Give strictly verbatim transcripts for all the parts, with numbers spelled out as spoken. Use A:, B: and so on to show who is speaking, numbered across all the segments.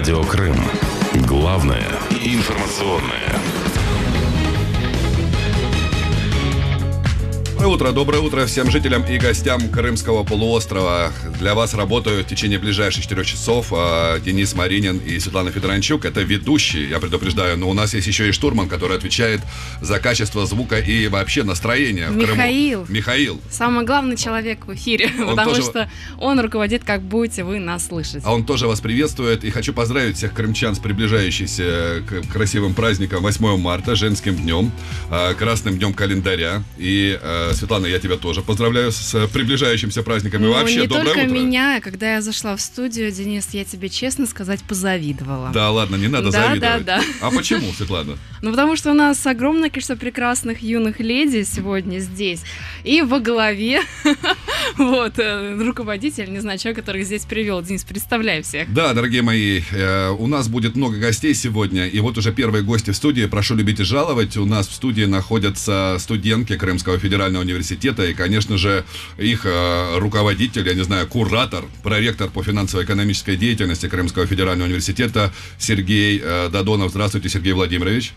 A: Радио Крым. Главное информационное.
B: Доброе утро, доброе утро всем жителям и гостям Крымского полуострова. Для вас работают в течение ближайших четырех часов Денис Маринин и Светлана Федоранчук. Это ведущие, я предупреждаю, но у нас есть еще и штурман, который отвечает за качество звука и вообще настроение в
C: Михаил.
B: Крыму. Михаил.
C: Самый главный человек в эфире, он потому тоже... что он руководит, как будете вы нас слышать.
B: А он тоже вас приветствует. И хочу поздравить всех крымчан с приближающимся к красивым праздником восьмого марта, женским днем, красным днем календаря. И Светлана, я тебя тоже поздравляю с приближающимся праздником.
C: Ну,
B: и вообще,
C: не
B: доброе
C: только
B: утро.
C: Меня, когда я зашла в студию, Денис, я тебе честно сказать, позавидовала.
B: Да ладно, не надо
C: да,
B: завидовать.
C: Да, да.
B: А почему, Светлана?
C: Ну, потому что у нас огромное количество прекрасных юных леди сегодня здесь. И во главе вот руководитель, не знаю, человек, который здесь привел. Денис, представляй всех.
B: Да, дорогие мои, э, у нас будет много гостей сегодня. И вот уже первые гости в студии. Прошу любить и жаловать. У нас в студии находятся студентки Крымского федерального университета. И, конечно же, их э, руководитель, я не знаю, куратор, проректор по финансово-экономической деятельности Крымского федерального университета Сергей э, Додонов. Здравствуйте, Сергей Владимирович.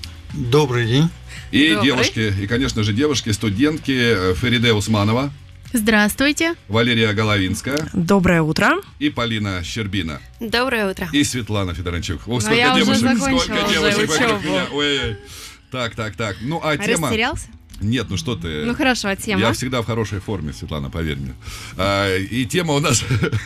D: Добрый день.
B: И
C: Добрый.
B: девушки, и, конечно же, девушки, студентки Фериде Усманова.
E: Здравствуйте.
B: Валерия Головинская.
E: Доброе утро.
B: И Полина Щербина.
E: Доброе утро.
B: И Светлана Федоранчук. О, сколько
C: я
B: девушек,
C: уже
B: сколько
C: закончила
B: девушек
C: уже
B: вокруг
C: учебу.
B: меня. Ой-ой. Так, так, так. Ну, а тема...
C: Растерялся?
B: Нет, ну что ты...
C: Ну хорошо, а тема?
B: Я всегда в хорошей форме, Светлана, поверь мне. А, и тема у нас,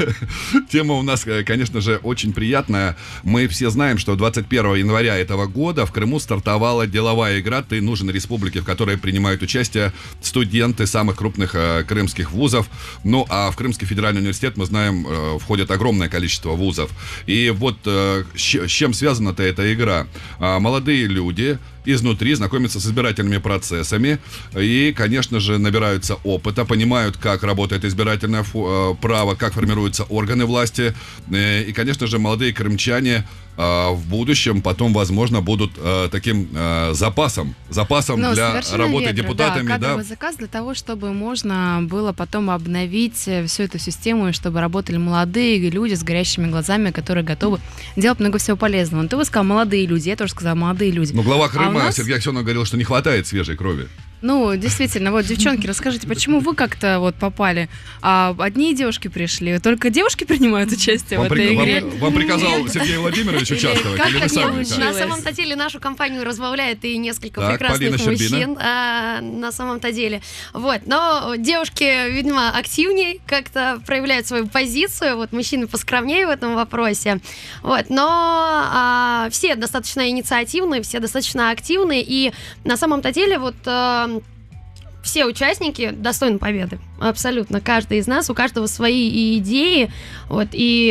B: тема у нас, конечно же, очень приятная. Мы все знаем, что двадцать первого января этого года в Крыму стартовала деловая игра «Ты нужен республике», в которой принимают участие студенты самых крупных э, крымских вузов. Ну, а в Крымский федеральный университет, мы знаем, э, входит огромное количество вузов. И вот э, с чем связана-то эта игра? А, молодые люди изнутри знакомятся с избирательными процессами и, конечно же, набираются опыта, понимают, как работает избирательное фу- право, как формируются органы власти. И, конечно же, молодые крымчане в будущем потом, возможно, будут э, таким э, запасом, запасом
C: Ну,
B: для работы
C: верно,
B: депутатами.
C: Да,
B: да.
C: кадровый заказ для того, чтобы можно было потом обновить всю эту систему, и чтобы работали молодые люди с горящими глазами, которые готовы делать много всего полезного. Но ты бы сказал молодые люди, я тоже сказала молодые люди.
B: Ну, глава Крыма
C: а нас...
B: Сергей Аксенов говорил, что не хватает свежей крови.
C: Ну, действительно, вот, девчонки, расскажите, почему вы как-то вот попали? А одни девушки пришли, только девушки принимают участие
B: Вам,
C: в этой
B: при...
C: игре?
B: вам, вам приказал Сергей Владимирович участвовать?
C: как
B: Или вы
C: так
B: сами?
C: получилось?
E: На самом-то деле нашу компанию разбавляет и несколько
B: Так,
E: прекрасных
B: Полина Щербина.
E: мужчин а, на самом-то деле. Вот. Но девушки, видимо, активнее как-то проявляют свою позицию. Вот мужчины поскромнее в этом вопросе. Вот. Но а, все достаточно инициативные, все достаточно активные. И на самом-то деле вот... А, все участники достойны победы. Абсолютно. Каждый из нас, у каждого свои и идеи, вот, и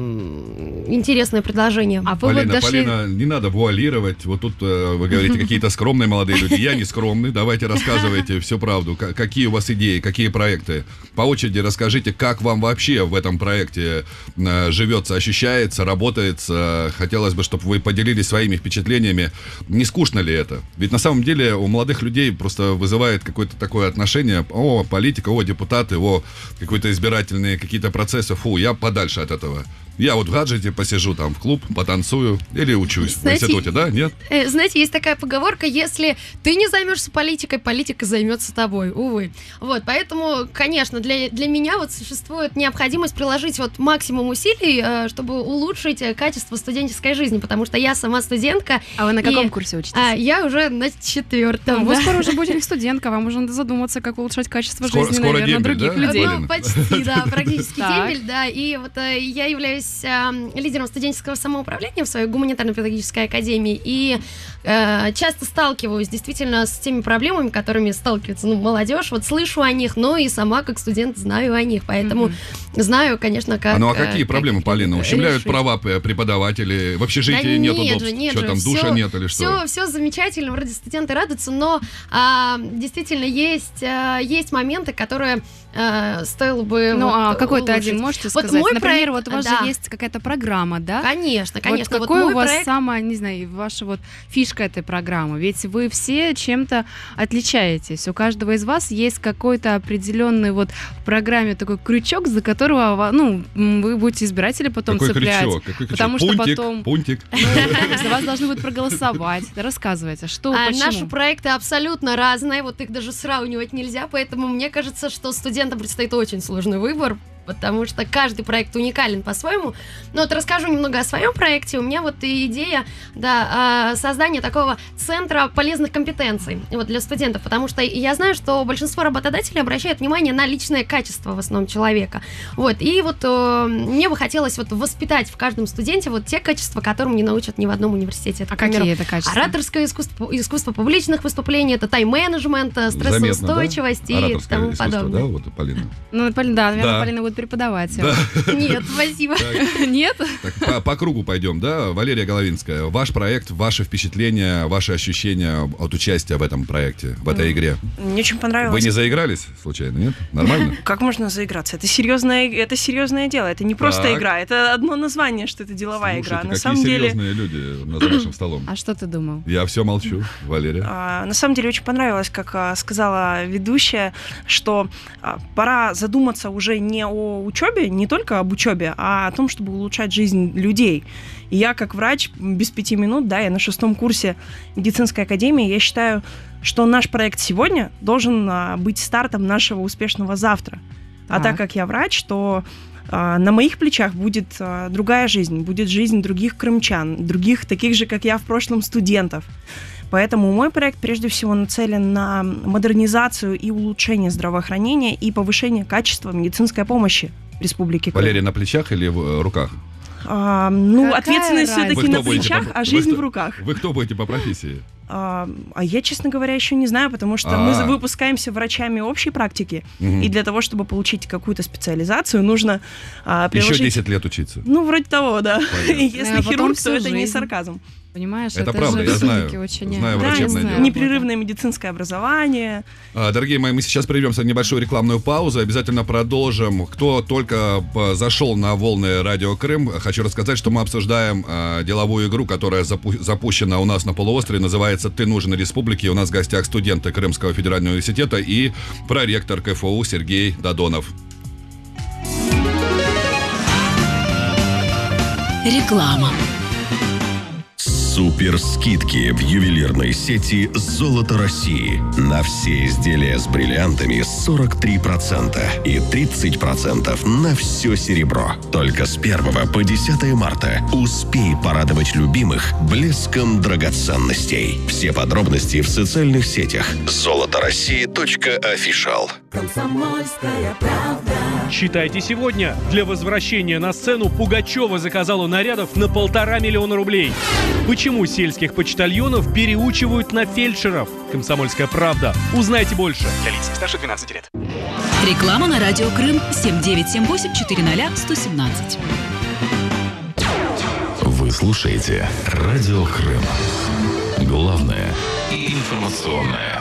E: э, интересное предложение.
C: А вы
B: Полина,
C: вот дошли...
B: Полина, не надо вуалировать. Вот тут э, вы говорите, какие-то скромные молодые люди. Я не скромный. Давайте рассказывайте всю правду. К- какие у вас идеи, какие проекты? По очереди расскажите, как вам вообще в этом проекте э, живется, ощущается, работается. Хотелось бы, чтобы вы поделились своими впечатлениями. Не скучно ли это? Ведь на самом деле у молодых людей просто вызывает какое-то такое отношение. О, политика, о, депутаты, о, какие-то избирательные какие-то процессы. Фу, я подальше от этого. Я вот в гаджете посижу там в клуб, потанцую или учусь.
E: Знаете,
B: в институте, да? Нет?
E: Э, Знаете, есть такая поговорка: если ты не займешься политикой, политика займется тобой, увы. Вот, поэтому, конечно, для, для меня вот существует необходимость приложить вот максимум усилий, э, чтобы улучшить э, качество студенческой жизни, потому что я сама студентка.
C: А вы на каком
E: и,
C: курсе учитесь?
E: а, я уже на четвертом.
C: Вы
E: да.
C: скоро уже будете студентка, вам уже надо задуматься, как улучшать качество
B: Скоро-
C: жизни,
B: скоро
C: наверное,
B: дембель,
C: других
B: да,
C: людей.
B: Полина?
E: Ну, почти, да, практически
C: Так.
E: дембель, да. И вот э, я являюсь э, лидером студенческого самоуправления в своей гуманитарно-педагогической академии и э, часто сталкиваюсь действительно с теми проблемами, которыми сталкивается ну, молодежь. Вот слышу о них, но и сама как студент знаю о них, поэтому
C: Мгм.
E: знаю, конечно, как...
B: А ну а
E: э,
B: какие
E: как
B: проблемы,
E: их
B: Полина? Ущемляют
E: решить.
B: права п- преподавателей? В общежитии
E: Да
B: нет
E: нет
B: удобств?
E: же, нет
B: что
E: же,
B: там, душа
E: всё-
B: нет или что?
E: Все, все замечательно, вроде студенты радуются, но а, действительно есть, а, есть моменты, которые а, стоило бы...
C: Ну,
E: вот,
C: а какой-то
E: улучшить.
C: один можете
E: Вот
C: сказать?
E: мой
C: Например,
E: проект,
C: вот у вас
E: да.
C: же есть какая-то программа, да?
E: Конечно, конечно.
C: Вот какой
E: вот
C: у вас
E: проект...
C: самая, не знаю, ваша вот фишка этой программы? Ведь вы все чем-то отличаетесь. У каждого из вас есть какой-то определенный вот в программе такой крючок, за которого, ну, вы будете избиратели потом
B: Какой
C: цеплять.
B: крючок? Какой крючок?
C: Потому что
B: пунктик,
C: потом...
B: пунктик.
C: За вас должны будут проголосовать. Рассказывайте, что,
E: А
C: почему?
E: наши проекты абсолютно разные, вот их даже сравнивать нельзя, поэтому мне кажется, что студентам предстоит очень сложный выбор, потому что каждый проект уникален по-своему. Но вот расскажу немного о своем проекте. У меня вот идея, да, создания такого центра полезных компетенций вот для студентов, потому что я знаю, что большинство работодателей обращают внимание на личное качество в основном человека. Вот, и вот э, мне бы хотелось вот воспитать в каждом студенте вот те качества, которым не научат ни в одном университете. Это,
C: а какие это качества?
E: Ораторское искусство, искусство публичных выступлений, это тайм-менеджмент, стрессоустойчивость
B: Заметно, да?
E: и тому
B: искусство,
E: подобное.
B: да, вот, Полина?
C: Ну, Полина, да, наверное,
B: Да.
C: Полина будет преподавать.
B: Да.
E: Нет, спасибо.
C: Нет?
B: Так, по, по кругу пойдем, да? Валерия Головинская, ваш проект, ваши впечатления, ваши ощущения от участия в этом проекте, в этой игре.
F: Мне очень понравилось.
B: Вы не заигрались, случайно, нет? Нормально?
F: Как можно заиграться? Это серьезное, это серьезное дело. Это не просто
B: Так.
F: игра. Это одно название, что это деловая
B: Слушайте,
F: игра. На
B: какие
F: самом деле,
B: серьезные люди за нашим столом.
C: А что ты думал?
B: Я все молчу, Валерия.
F: а, на самом деле очень понравилось, как а, сказала ведущая, что а, пора задуматься уже не о учебе, не только об учебе, а о том, чтобы улучшать жизнь людей. И я как врач без пяти минут, да, я на шестом курсе медицинской академии, я считаю, что наш проект сегодня должен а, быть стартом нашего успешного завтра. А
C: Так.
F: так как я врач, то а, на моих плечах будет а, другая жизнь, будет жизнь других крымчан, других таких же, как я в прошлом, студентов. Поэтому мой проект прежде всего нацелен на модернизацию и улучшение здравоохранения и повышение качества медицинской помощи в Республике Крым.
B: Валерия на плечах или в э, руках?
F: А, ну,
C: Какая
F: ответственность
C: разница?
F: все-таки
B: Вы
F: на
B: кто будете
F: плечах,
B: по-
F: а
B: вы
F: жизнь
B: кто-
F: в руках.
B: Вы кто будете по профессии?
F: А, а я, честно говоря, еще не знаю, потому что мы
B: А.
F: за- выпускаемся врачами общей практики,
B: Мгм.
F: и для того, чтобы получить какую-то специализацию, нужно а,
B: Еще
F: приложить...
B: десять лет учиться.
F: Ну, вроде того, да.
B: Понятно.
F: Если
C: А потом
F: хирург,
C: всю
F: то это не
C: жизнь.
F: сарказм.
C: Понимаешь,
B: Это
C: это,
B: правда,
C: же
B: я знаю.
C: всё-таки очень...
B: Знаю
F: Да,
B: врачебное
C: знаю.
B: дело.
F: непрерывное медицинское образование.
B: А, Дорогие мои, мы сейчас прервемся на небольшую рекламную паузу. Обязательно продолжим. Кто только п- зашел на волны Радио Крым, хочу рассказать, что мы обсуждаем а, деловую игру, которая запу- запущена у нас на полуострове. Называется «Ты нужен республике». У нас в гостях студенты Крымского федерального университета и проректор КФУ Сергей Додонов.
G: Реклама.
A: Супер скидки в ювелирной сети «Золото России». На все изделия с бриллиантами сорок три процента и тридцать процентов на все серебро. Только с первого по десятое марта. Успей порадовать любимых блеском драгоценностей. Все подробности в социальных сетях золото россии точка офишал.
H: Читайте сегодня. Для возвращения на сцену Пугачева заказала нарядов на полтора миллиона рублей. Почему сельских почтальонов переучивают на фельдшеров? «Комсомольская правда». Узнайте больше. Для лиц старше двенадцати лет.
G: Реклама на Радио Крым семь девять семь восемь четыре ноль сто семнадцать.
A: Вы слушаете Радио Крым. Главное информационное.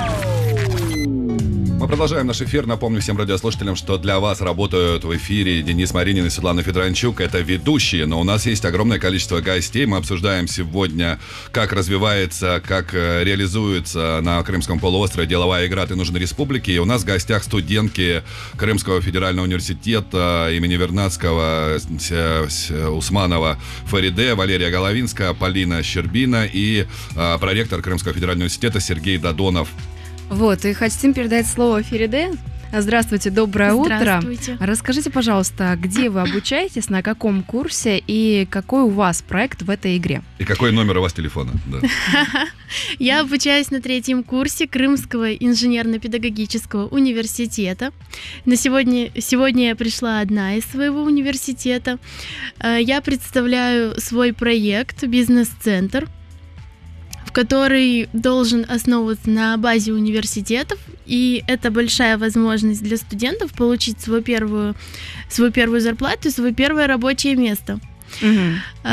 B: Мы продолжаем наш эфир. Напомню всем радиослушателям, что для вас работают в эфире Денис Маринин и Светлана Федоранчук. Это ведущие, но у нас есть огромное количество гостей. Мы обсуждаем сегодня, как развивается, как э, реализуется на Крымском полуострове деловая игра «Ты нужен республике». И у нас в гостях студентки Крымского федерального университета имени Вернадского, с, с, Усманова Фариде, Валерия Головинская, Полина Щербина и э, проректор Крымского федерального университета Сергей Додонов.
C: Вот, и хотим передать слово Фериде. Здравствуйте, доброе
I: Здравствуйте.
C: утро. Расскажите, пожалуйста, где вы обучаетесь, на каком курсе и какой у вас проект в этой игре?
B: И какой номер у вас телефона? Да.
I: Я обучаюсь на третьем курсе Крымского инженерно-педагогического университета. На сегодня, сегодня я пришла одна из своего университета. Э, Я представляю свой проект «Бизнес-центр», в который должен основываться на базе университетов, и это большая возможность для студентов получить свою первую, свою первую зарплату и свое первое рабочее место. Угу.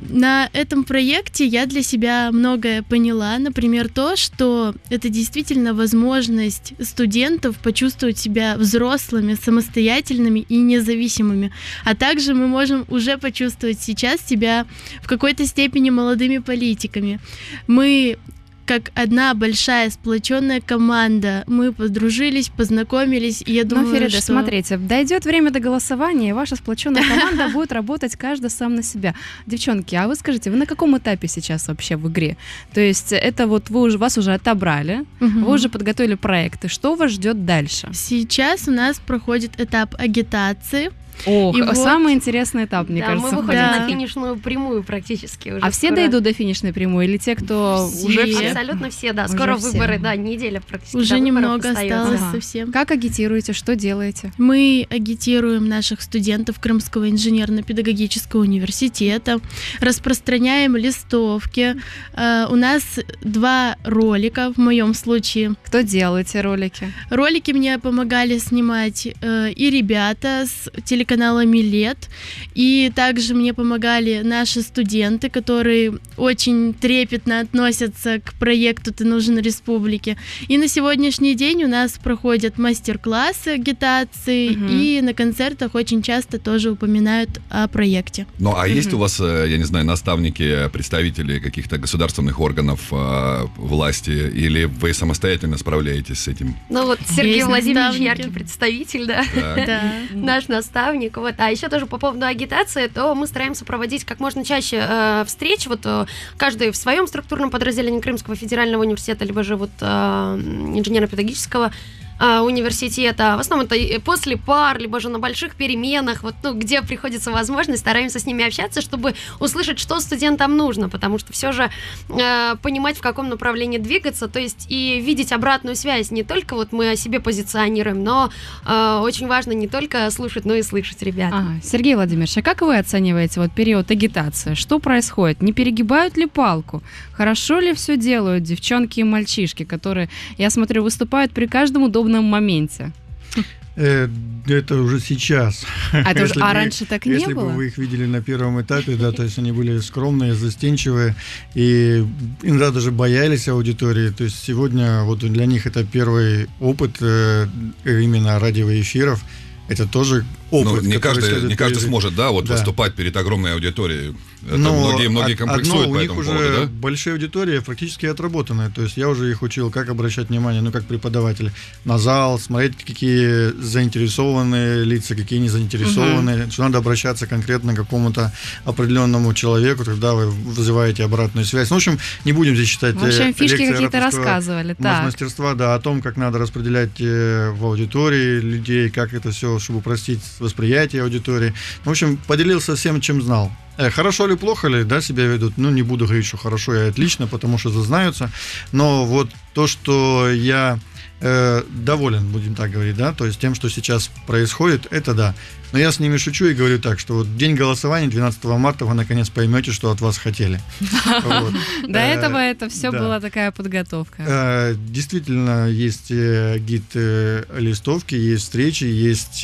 I: На этом проекте я для себя многое поняла. Например, то, что это действительно возможность студентов почувствовать себя взрослыми, самостоятельными и независимыми. А также мы можем уже почувствовать сейчас себя в какой-то степени молодыми политиками. Мы как одна большая сплоченная команда. Мы подружились, познакомились, и я думаю,
C: ну, Ферида,
I: что...
C: смотрите, дойдет время до голосования, и ваша сплоченная команда будет работать каждый сам на себя. Девчонки, а вы скажите, вы на каком этапе сейчас вообще в игре? То есть это вот вы уже, вас уже отобрали, угу. вы уже подготовили проекты. Что вас ждет дальше?
I: Сейчас у нас проходит этап агитации.
C: Ох, и самый вот... интересный этап, мне
E: да,
C: кажется.
E: Мы выходим
I: да.
E: на финишную прямую практически уже.
C: А все
E: скоро.
C: Дойдут до финишной прямой или те, кто
I: все.
C: уже все?
E: Абсолютно все, да.
C: Уже
E: Скоро
C: все.
E: Выборы, да, неделя практически.
I: Уже немного
E: остается.
I: осталось
C: ага.
I: совсем.
C: Как агитируете, что делаете?
I: Мы агитируем наших студентов Крымского инженерно-педагогического университета, распространяем листовки. Uh, у нас два ролика в моем случае.
C: Кто делает эти ролики?
I: Ролики мне помогали снимать uh, и ребята с телеканала «Милет», и также мне помогали наши студенты, которые очень трепетно относятся к проекту «Ты нужен республике». И на сегодняшний день у нас проходят мастер-классы агитации, угу. и на концертах очень часто тоже упоминают о проекте.
B: Ну, а
I: угу.
B: есть у вас, я не знаю, наставники, представители каких-то государственных органов э, власти, или вы самостоятельно справляетесь с этим?
E: Ну вот Сергей
I: есть
E: Владимирович
I: наставники.
E: яркий представитель, да,
I: да.
E: наш наставник. Вот. А еще тоже по поводу агитации, то мы стараемся проводить как можно чаще э, встреч, вот э, каждый в своем структурном подразделении Крымского федерального университета, либо же вот э, инженерно-педагогического университета. В основном это после пар, либо же на больших переменах, вот, ну, где приходится возможность, стараемся с ними общаться, чтобы услышать, что студентам нужно, потому что все же э, понимать, в каком направлении двигаться, то есть и видеть обратную связь. Не только вот мы о себе позиционируем, но э, очень важно не только слушать, но и слышать ребят.
C: Ага. Сергей Владимирович, а как вы оцениваете вот период агитации? Что происходит? Не перегибают ли палку? Хорошо ли все делают девчонки и мальчишки, которые, я смотрю, выступают при каждом удобном моменте?
D: Это уже сейчас.
C: А, это уже, а бы, раньше так не
D: если
C: было?
D: Если бы вы их видели на первом этапе, да, то есть они были скромные, застенчивые, и иногда даже боялись аудитории. То есть сегодня вот для них это первый опыт э, именно радиоэфиров. Это тоже опыт.
B: Ну, не каждый, не каждый
D: пережить.
B: сможет, да, вот
D: да.
B: выступать перед огромной аудиторией. Это
D: Но
B: многие, многие комплексуют
D: одно,
B: по
D: у
B: этому
D: них
B: поводу,
D: уже
B: да?
D: большие аудитории практически отработанные. То есть я уже их учил, как обращать внимание, ну, как преподаватель, на зал, смотреть, какие заинтересованные лица, какие не заинтересованные, угу. что надо обращаться конкретно к какому-то определенному человеку, когда вы вызываете обратную связь. Ну, в общем, не будем здесь читать
C: в общем, фишки какие-то
D: рассказывали. Мастерства, да, о том, как надо распределять в аудитории людей, как это все, чтобы упростить восприятие аудитории. В общем, поделился всем, чем знал. Хорошо ли, плохо ли, да, себя ведут, ну, не буду говорить, что хорошо и отлично, потому что зазнаются, но вот то, что я э, доволен, будем так говорить, да, то есть тем, что сейчас происходит, это да. Но я с ними шучу и говорю так, что вот день голосования двенадцатого марта вы наконец поймете, что от вас хотели.
C: До этого это все была такая подготовка.
D: Действительно, есть гид-листовки, есть встречи, есть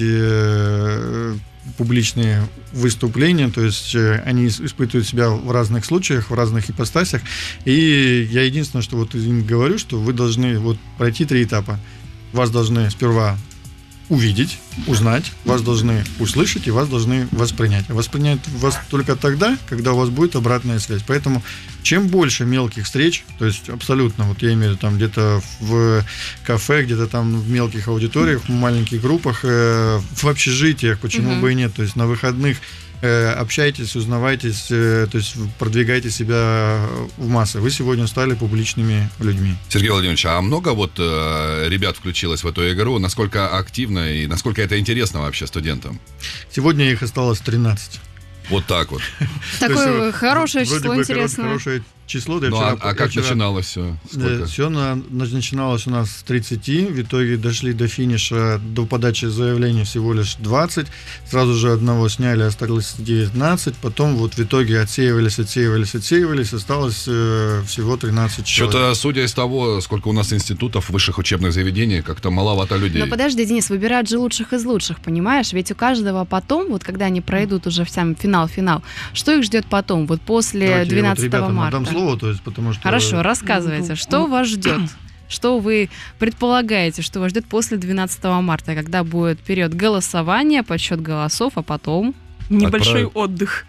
D: публичные выступления, то есть они испытывают себя в разных случаях, в разных ипостасях, и я единственное, что вот им говорю, что вы должны вот пройти три этапа. Вас должны сперва увидеть, узнать, вас должны услышать и вас должны воспринять. Воспринять вас только тогда, когда у вас будет обратная связь. Поэтому чем больше мелких встреч, то есть абсолютно, вот я имею в виду там где-то в кафе, где-то там в мелких аудиториях, в маленьких группах, э, в общежитиях, почему mm-hmm. бы и нет, то есть на выходных э, общайтесь, узнавайтесь, э, то есть продвигайте себя в массы. Вы сегодня стали публичными людьми.
B: Сергей Владимирович, а много вот э, ребят включилось в эту игру? Насколько активно и насколько это интересно вообще студентам?
D: Сегодня их осталось тринадцать.
B: Вот так вот.
C: Такое хорошее число интересное.
D: Хорошее число. Да,
B: ну,
D: вчера,
B: а, а как вчера, начиналось все?
D: Да, все на, начиналось у нас с тридцати, в итоге дошли до финиша, до подачи заявления всего лишь двадцать, сразу же одного сняли, осталось девятнадцать, потом вот в итоге отсеивались, отсеивались, отсеивались, осталось э, всего тринадцать человек.
B: Что-то, судя из того, сколько у нас институтов, высших учебных заведений, как-то маловато людей.
C: Но подожди, Денис, выбирают же лучших из лучших, понимаешь? Ведь у каждого потом, вот когда они пройдут уже в сам финал-финал, что их ждет потом, вот после двенадцатого марта?
D: Отдам слово, то есть, потому что...
C: Хорошо, рассказывайте, что вас ждет? Что вы предполагаете, что вас ждет после двенадцатого марта, когда будет период голосования, подсчет голосов, а потом...
F: Небольшой Отправ... отдых,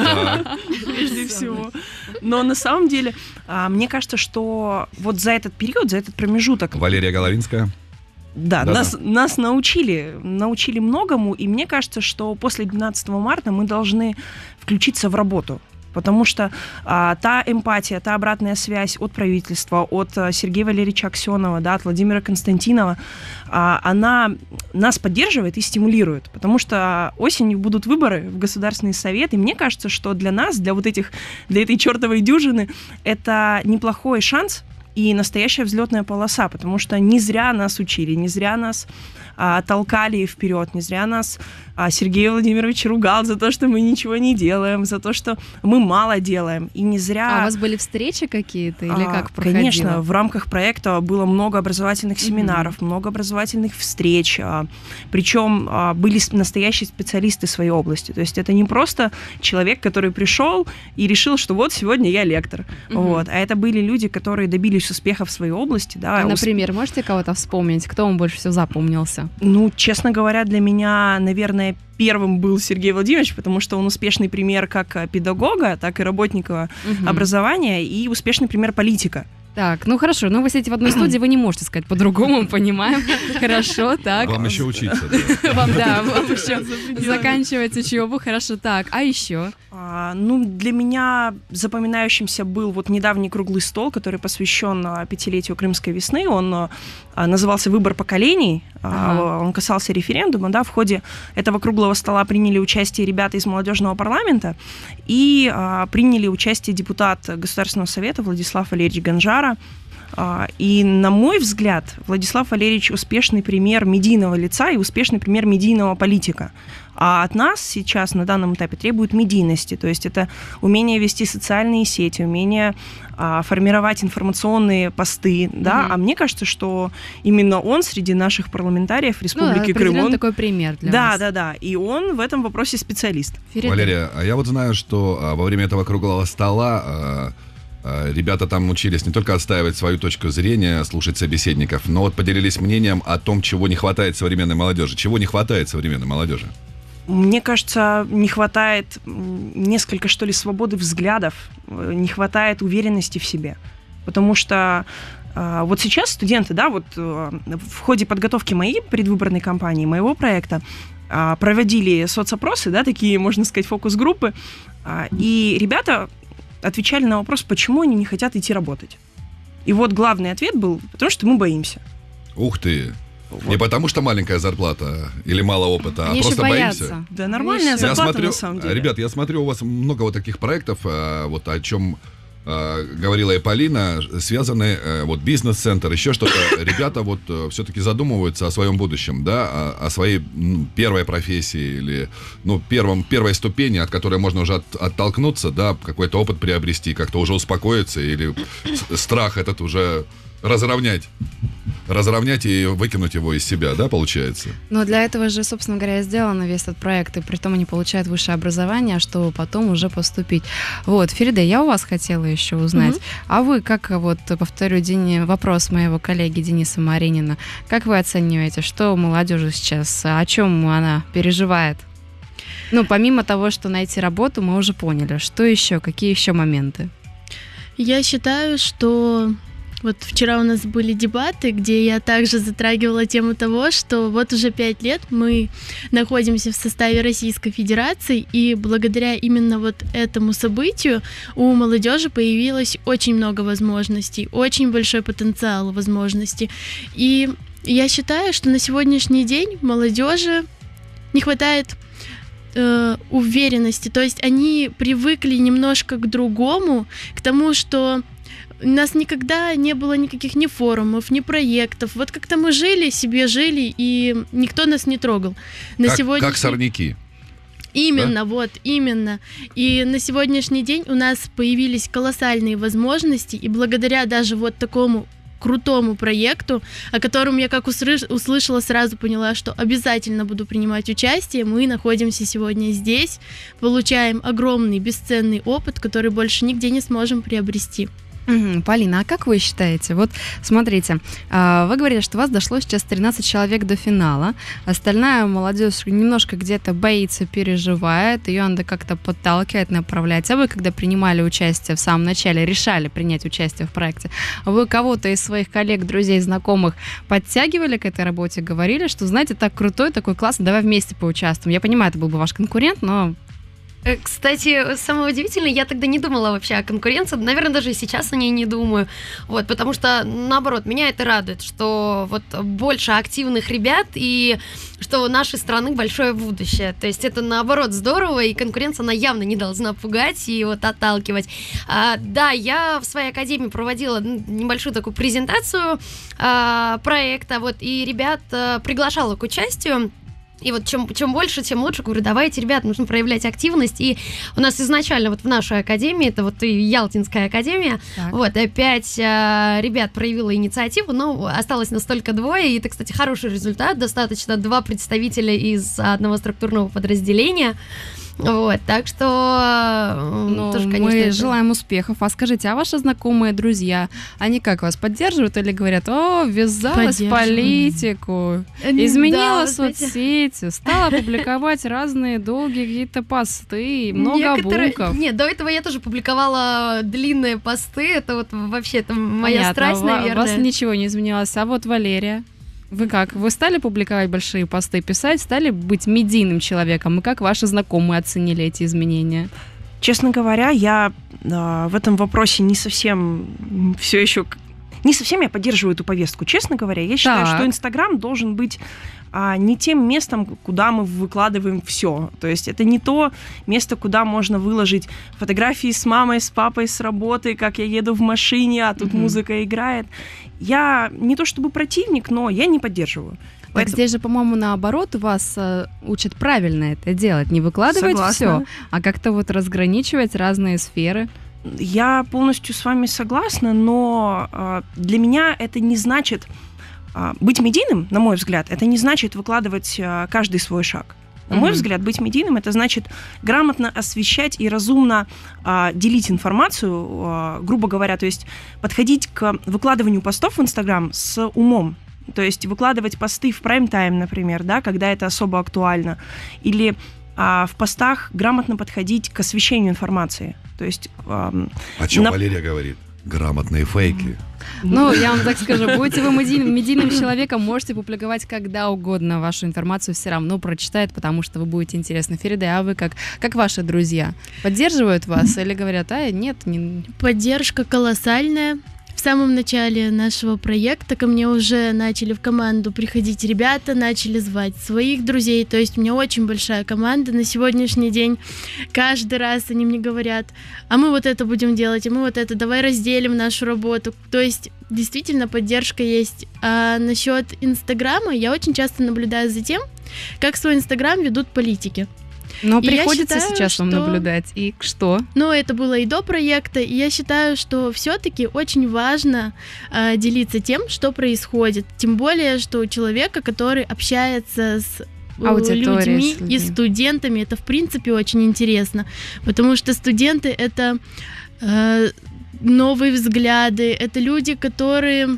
F: прежде всего. Но на самом деле, мне кажется, что вот за этот период, за этот промежуток...
B: Валерия Головинская.
F: Да, да, нас, нас научили, научили многому, и мне кажется, что после двенадцатого марта мы должны включиться в работу. Потому что а, та эмпатия, та обратная связь от правительства, от а, Сергея Валерьевича Аксенова, да, от Владимира Константинова, а, она нас поддерживает и стимулирует. Потому что осенью будут выборы в Государственный совет, и мне кажется, что для нас, для вот этих, для этой чертовой дюжины, это неплохой шанс и настоящая взлетная полоса, потому что не зря нас учили, не зря нас а, толкали вперед, не зря нас а, Сергей Владимирович ругал за то, что мы ничего не делаем, за то, что мы мало делаем, и не зря...
C: А у вас были встречи какие-то или
F: а,
C: как проходило?
F: Конечно, в рамках проекта было много образовательных семинаров, mm-hmm. много образовательных встреч, а, причем а, были настоящие специалисты своей области, то есть это не просто человек, который пришел и решил, что вот сегодня я лектор, mm-hmm. вот, а это были люди, которые добились успеха в своей области. Да,
C: а, например, усп... можете кого-то вспомнить? Кто вам больше всего запомнился?
F: Ну, честно говоря, для меня, наверное, первым был Сергей Владимирович, потому что он успешный пример как педагога, так и работника угу. образования и успешный пример политика.
C: Так, ну хорошо, но вы сидите в одной студии, вы не можете сказать по-другому, мы понимаем. Хорошо, так.
B: Вам еще учиться.
C: Вам, да, вам еще заканчивать учебу, хорошо, так. А еще?
F: А, ну, для меня запоминающимся был вот недавний круглый стол, который посвящен пятилетию Крымской весны. Он а, назывался «Выбор поколений». Ага. Он касался референдума. Да, в ходе этого круглого стола приняли участие ребята из молодежного парламента и а, приняли участие депутат Государственного совета Владислав Валерьевич Ганжара. И, на мой взгляд, Владислав Валерьевич успешный пример медийного лица и успешный пример медийного политика. А от нас сейчас на данном этапе требует медийности, то есть это умение вести социальные сети, умение а, формировать информационные посты, да, mm-hmm. а мне кажется, что именно он среди наших парламентариев Республики
C: ну,
F: Крым, он
C: такой пример для
F: да,
C: вас.
F: Да, да, да, и он в этом вопросе специалист.
C: Ферида.
B: Валерия, а я вот знаю, что а, во время этого круглого стола а, ребята там учились не только отстаивать свою точку зрения, слушать собеседников, но вот поделились мнением о том, чего не хватает современной молодежи. Чего не хватает современной молодежи?
F: Мне кажется, не хватает несколько, что ли, свободы взглядов, не хватает уверенности в себе. Потому что э, вот сейчас студенты, да, вот э, в ходе подготовки моей предвыборной кампании, моего проекта, э, проводили соцопросы, да, такие, можно сказать, фокус-группы, э, и ребята отвечали на вопрос, почему они не хотят идти работать. И вот главный ответ был, потому что мы боимся.
B: Ух ты! Вот. Не потому что маленькая зарплата или мало опыта,
C: они
B: а просто
C: боятся.
B: боимся.
F: Да, нормальная зарплата,
B: смотрю,
F: на самом деле.
B: Ребят, я смотрю, у вас много вот таких проектов, вот о чем говорила и Полина, связаны вот бизнес-центр, еще что-то. Ребята вот все-таки задумываются о своем будущем, да, о, о своей ну, первой профессии или ну, первом, первой ступени, от которой можно уже от, оттолкнуться, да, какой-то опыт приобрести, как-то уже успокоиться или страх этот уже разровнять. Разровнять и выкинуть его из себя, да, получается?
C: Но для этого же, собственно говоря, и сделан весь этот проект, и при том они получают высшее образование, чтобы потом уже поступить. Вот, Ферида, я у вас хотела еще узнать, mm-hmm. а вы, как, вот, повторю, Дени, вопрос моего коллеги Дениса Маринина, как вы оцениваете, что молодежи сейчас, о чем она переживает? Ну, помимо того, что найти работу, мы уже поняли, что еще, какие еще моменты?
I: Я считаю, что... Вот вчера у нас были дебаты, где я также затрагивала тему того, что вот уже пять лет мы находимся в составе Российской Федерации, и благодаря именно вот этому событию у молодежи появилось очень много возможностей, очень большой потенциал возможностей. И я считаю, что на сегодняшний день молодежи не хватает э, уверенности. То есть они привыкли немножко к другому, к тому, что у нас никогда не было никаких ни форумов, ни проектов. Вот как-то мы жили, себе жили, и никто нас не трогал. На
B: как,
I: сегодняшний...
B: как сорняки.
I: Именно,
B: Да?
I: вот, именно. И на сегодняшний день у нас появились колоссальные возможности, и благодаря даже вот такому крутому проекту, о котором я как услыш- услышала, сразу поняла, что обязательно буду принимать участие. Мы находимся сегодня здесь, получаем огромный бесценный опыт, который больше нигде не сможем приобрести.
C: Мгм. Полина, а как вы считаете? Вот смотрите, а, вы говорили, что у вас дошло сейчас тринадцать человек до финала. Остальная молодежь немножко где-то боится, переживает, ее надо как-то подталкивать, направлять. А вы, когда принимали участие в самом начале, решали принять участие в проекте, вы кого-то из своих коллег, друзей, знакомых подтягивали к этой работе, говорили, что, знаете, так крутой, такой классный, давай вместе поучаствуем. Я понимаю, это был бы ваш конкурент, но...
E: Э, Кстати, самое удивительное, я тогда не думала вообще о конкуренции, наверное, даже и сейчас о ней не думаю, вот, потому что, наоборот, меня это радует, что вот больше активных ребят и что у нашей страны большое будущее, то есть это, наоборот, здорово, и конкуренция, она явно не должна пугать и вот отталкивать. А, да, я в своей академии проводила небольшую такую презентацию а, проекта, вот, и ребят а, приглашала к участию. И вот чем, чем больше, тем лучше. Говорю, давайте, ребят, нужно проявлять активность. И у нас изначально вот в нашей академии, это вот и Ялтинская академия,
C: Так.
E: вот, опять а, ребят проявила инициативу, но осталось нас только двое. И это, кстати, хороший результат. Достаточно два представителя из одного структурного подразделения. Вот, так что
C: Ну,
E: тоже, конечно,
C: мы
E: это-
C: желаем успехов. А скажите, а ваши знакомые, друзья, они как вас поддерживают или говорят, о, ввязалась в
I: Поддерживают.
C: политику,
E: Да,
C: изменила
E: вы знаете,
C: соцсети, стала публиковать разные долгие какие-то посты, много
E: некоторые-
C: букв.
E: Нет, до этого я тоже публиковала длинные посты. Это вот вообще это моя
C: Понятно,
E: страсть,
C: ва-
E: наверное.
C: У вас ничего не изменилось. А вот Валерия, вы как? Вы стали публиковать большие посты, писать, стали быть медийным человеком? И как ваши знакомые оценили эти изменения?
F: Честно говоря, я а, в этом вопросе не совсем все еще... Не совсем я поддерживаю эту повестку. Честно говоря, я считаю,
C: Так.
F: что Инстаграм должен быть а, не тем местом, куда мы выкладываем все. То есть это не то место, куда можно выложить фотографии с мамой, с папой, с работы, как я еду в машине, а тут
C: Мгм.
F: музыка играет. Я не то чтобы противник, но я не поддерживаю.
C: Так
F: Поэтому-
C: здесь же, по-моему, наоборот, вас э, учат правильно это делать. Не выкладывать
F: Согласна.
C: все, а как-то вот разграничивать разные сферы.
F: Я полностью с вами согласна, но а, для меня это не значит а, быть медийным, на мой взгляд, это не значит выкладывать а, каждый свой шаг. На мой
C: Мгм.
F: взгляд, быть медийным это значит грамотно освещать и разумно а, делить информацию, а, грубо говоря, то есть подходить к выкладыванию постов в Инстаграм с умом. То есть выкладывать посты в прайм-тайм, например, да, когда это особо актуально, или а, в постах грамотно подходить к освещению информации. То есть ам,
B: О чем
F: На-
B: Валерия говорит? Грамотные фейки.
C: Ну, я вам так скажу, будете вы медийным, медийным человеком, можете публиковать когда угодно вашу информацию, все равно прочитают, потому что вы будете интересны. Ферида, а вы как? Как ваши друзья? Поддерживают вас или говорят, а нет, не...
I: Поддержка колоссальная. В самом начале нашего проекта ко мне уже начали в команду приходить ребята, начали звать своих друзей. То есть у меня очень большая команда на сегодняшний день. Каждый раз они мне говорят, а мы вот это будем делать, а мы вот это, давай разделим нашу работу. То есть действительно поддержка есть. А насчет Инстаграма я очень часто наблюдаю за тем, как свой Инстаграм ведут политики.
C: Но
I: И я
C: приходится
I: считаю,
C: сейчас вам
I: что-
C: наблюдать. И что?
I: Но это было и до проекта, и я считаю, что все-таки очень важно э, делиться тем, что происходит. Тем более, что у человека, который общается с э,
C: Аудиторией,
I: людьми
C: с людьми.
I: и студентами, это в принципе очень интересно, потому что студенты это э, новые взгляды, это люди, которые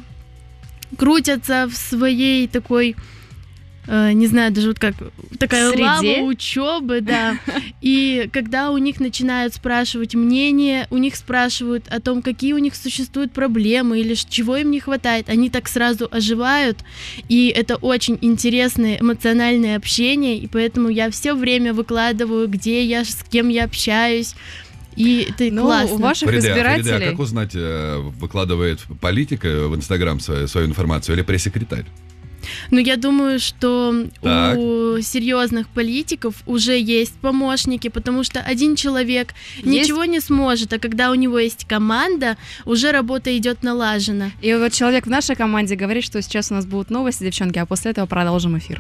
I: крутятся в своей такой э, не знаю, даже вот как такая
C: Среде?
I: лава учебы, да. И когда у них начинают спрашивать мнение, у них спрашивают о том, какие у них существуют проблемы или ш- чего им не хватает, они так сразу оживают, и это очень интересное эмоциональное общение, и поэтому я все время выкладываю, где я, с кем я общаюсь, и это
C: Ну,
I: классно.
C: у ваших
B: Фарида,
C: избирателей...
B: Фарида, а как узнать, э, выкладывает политика в Инстаграм свою, свою информацию или пресс-секретарь?
I: Ну, я думаю, что
B: Так.
I: у серьезных политиков уже есть помощники, потому что один человек
C: Есть.
I: ничего не сможет, а когда у него есть команда, уже работа идет налажена.
C: И вот человек в нашей команде говорит, что сейчас у нас будут новости, девчонки, а после этого продолжим эфир.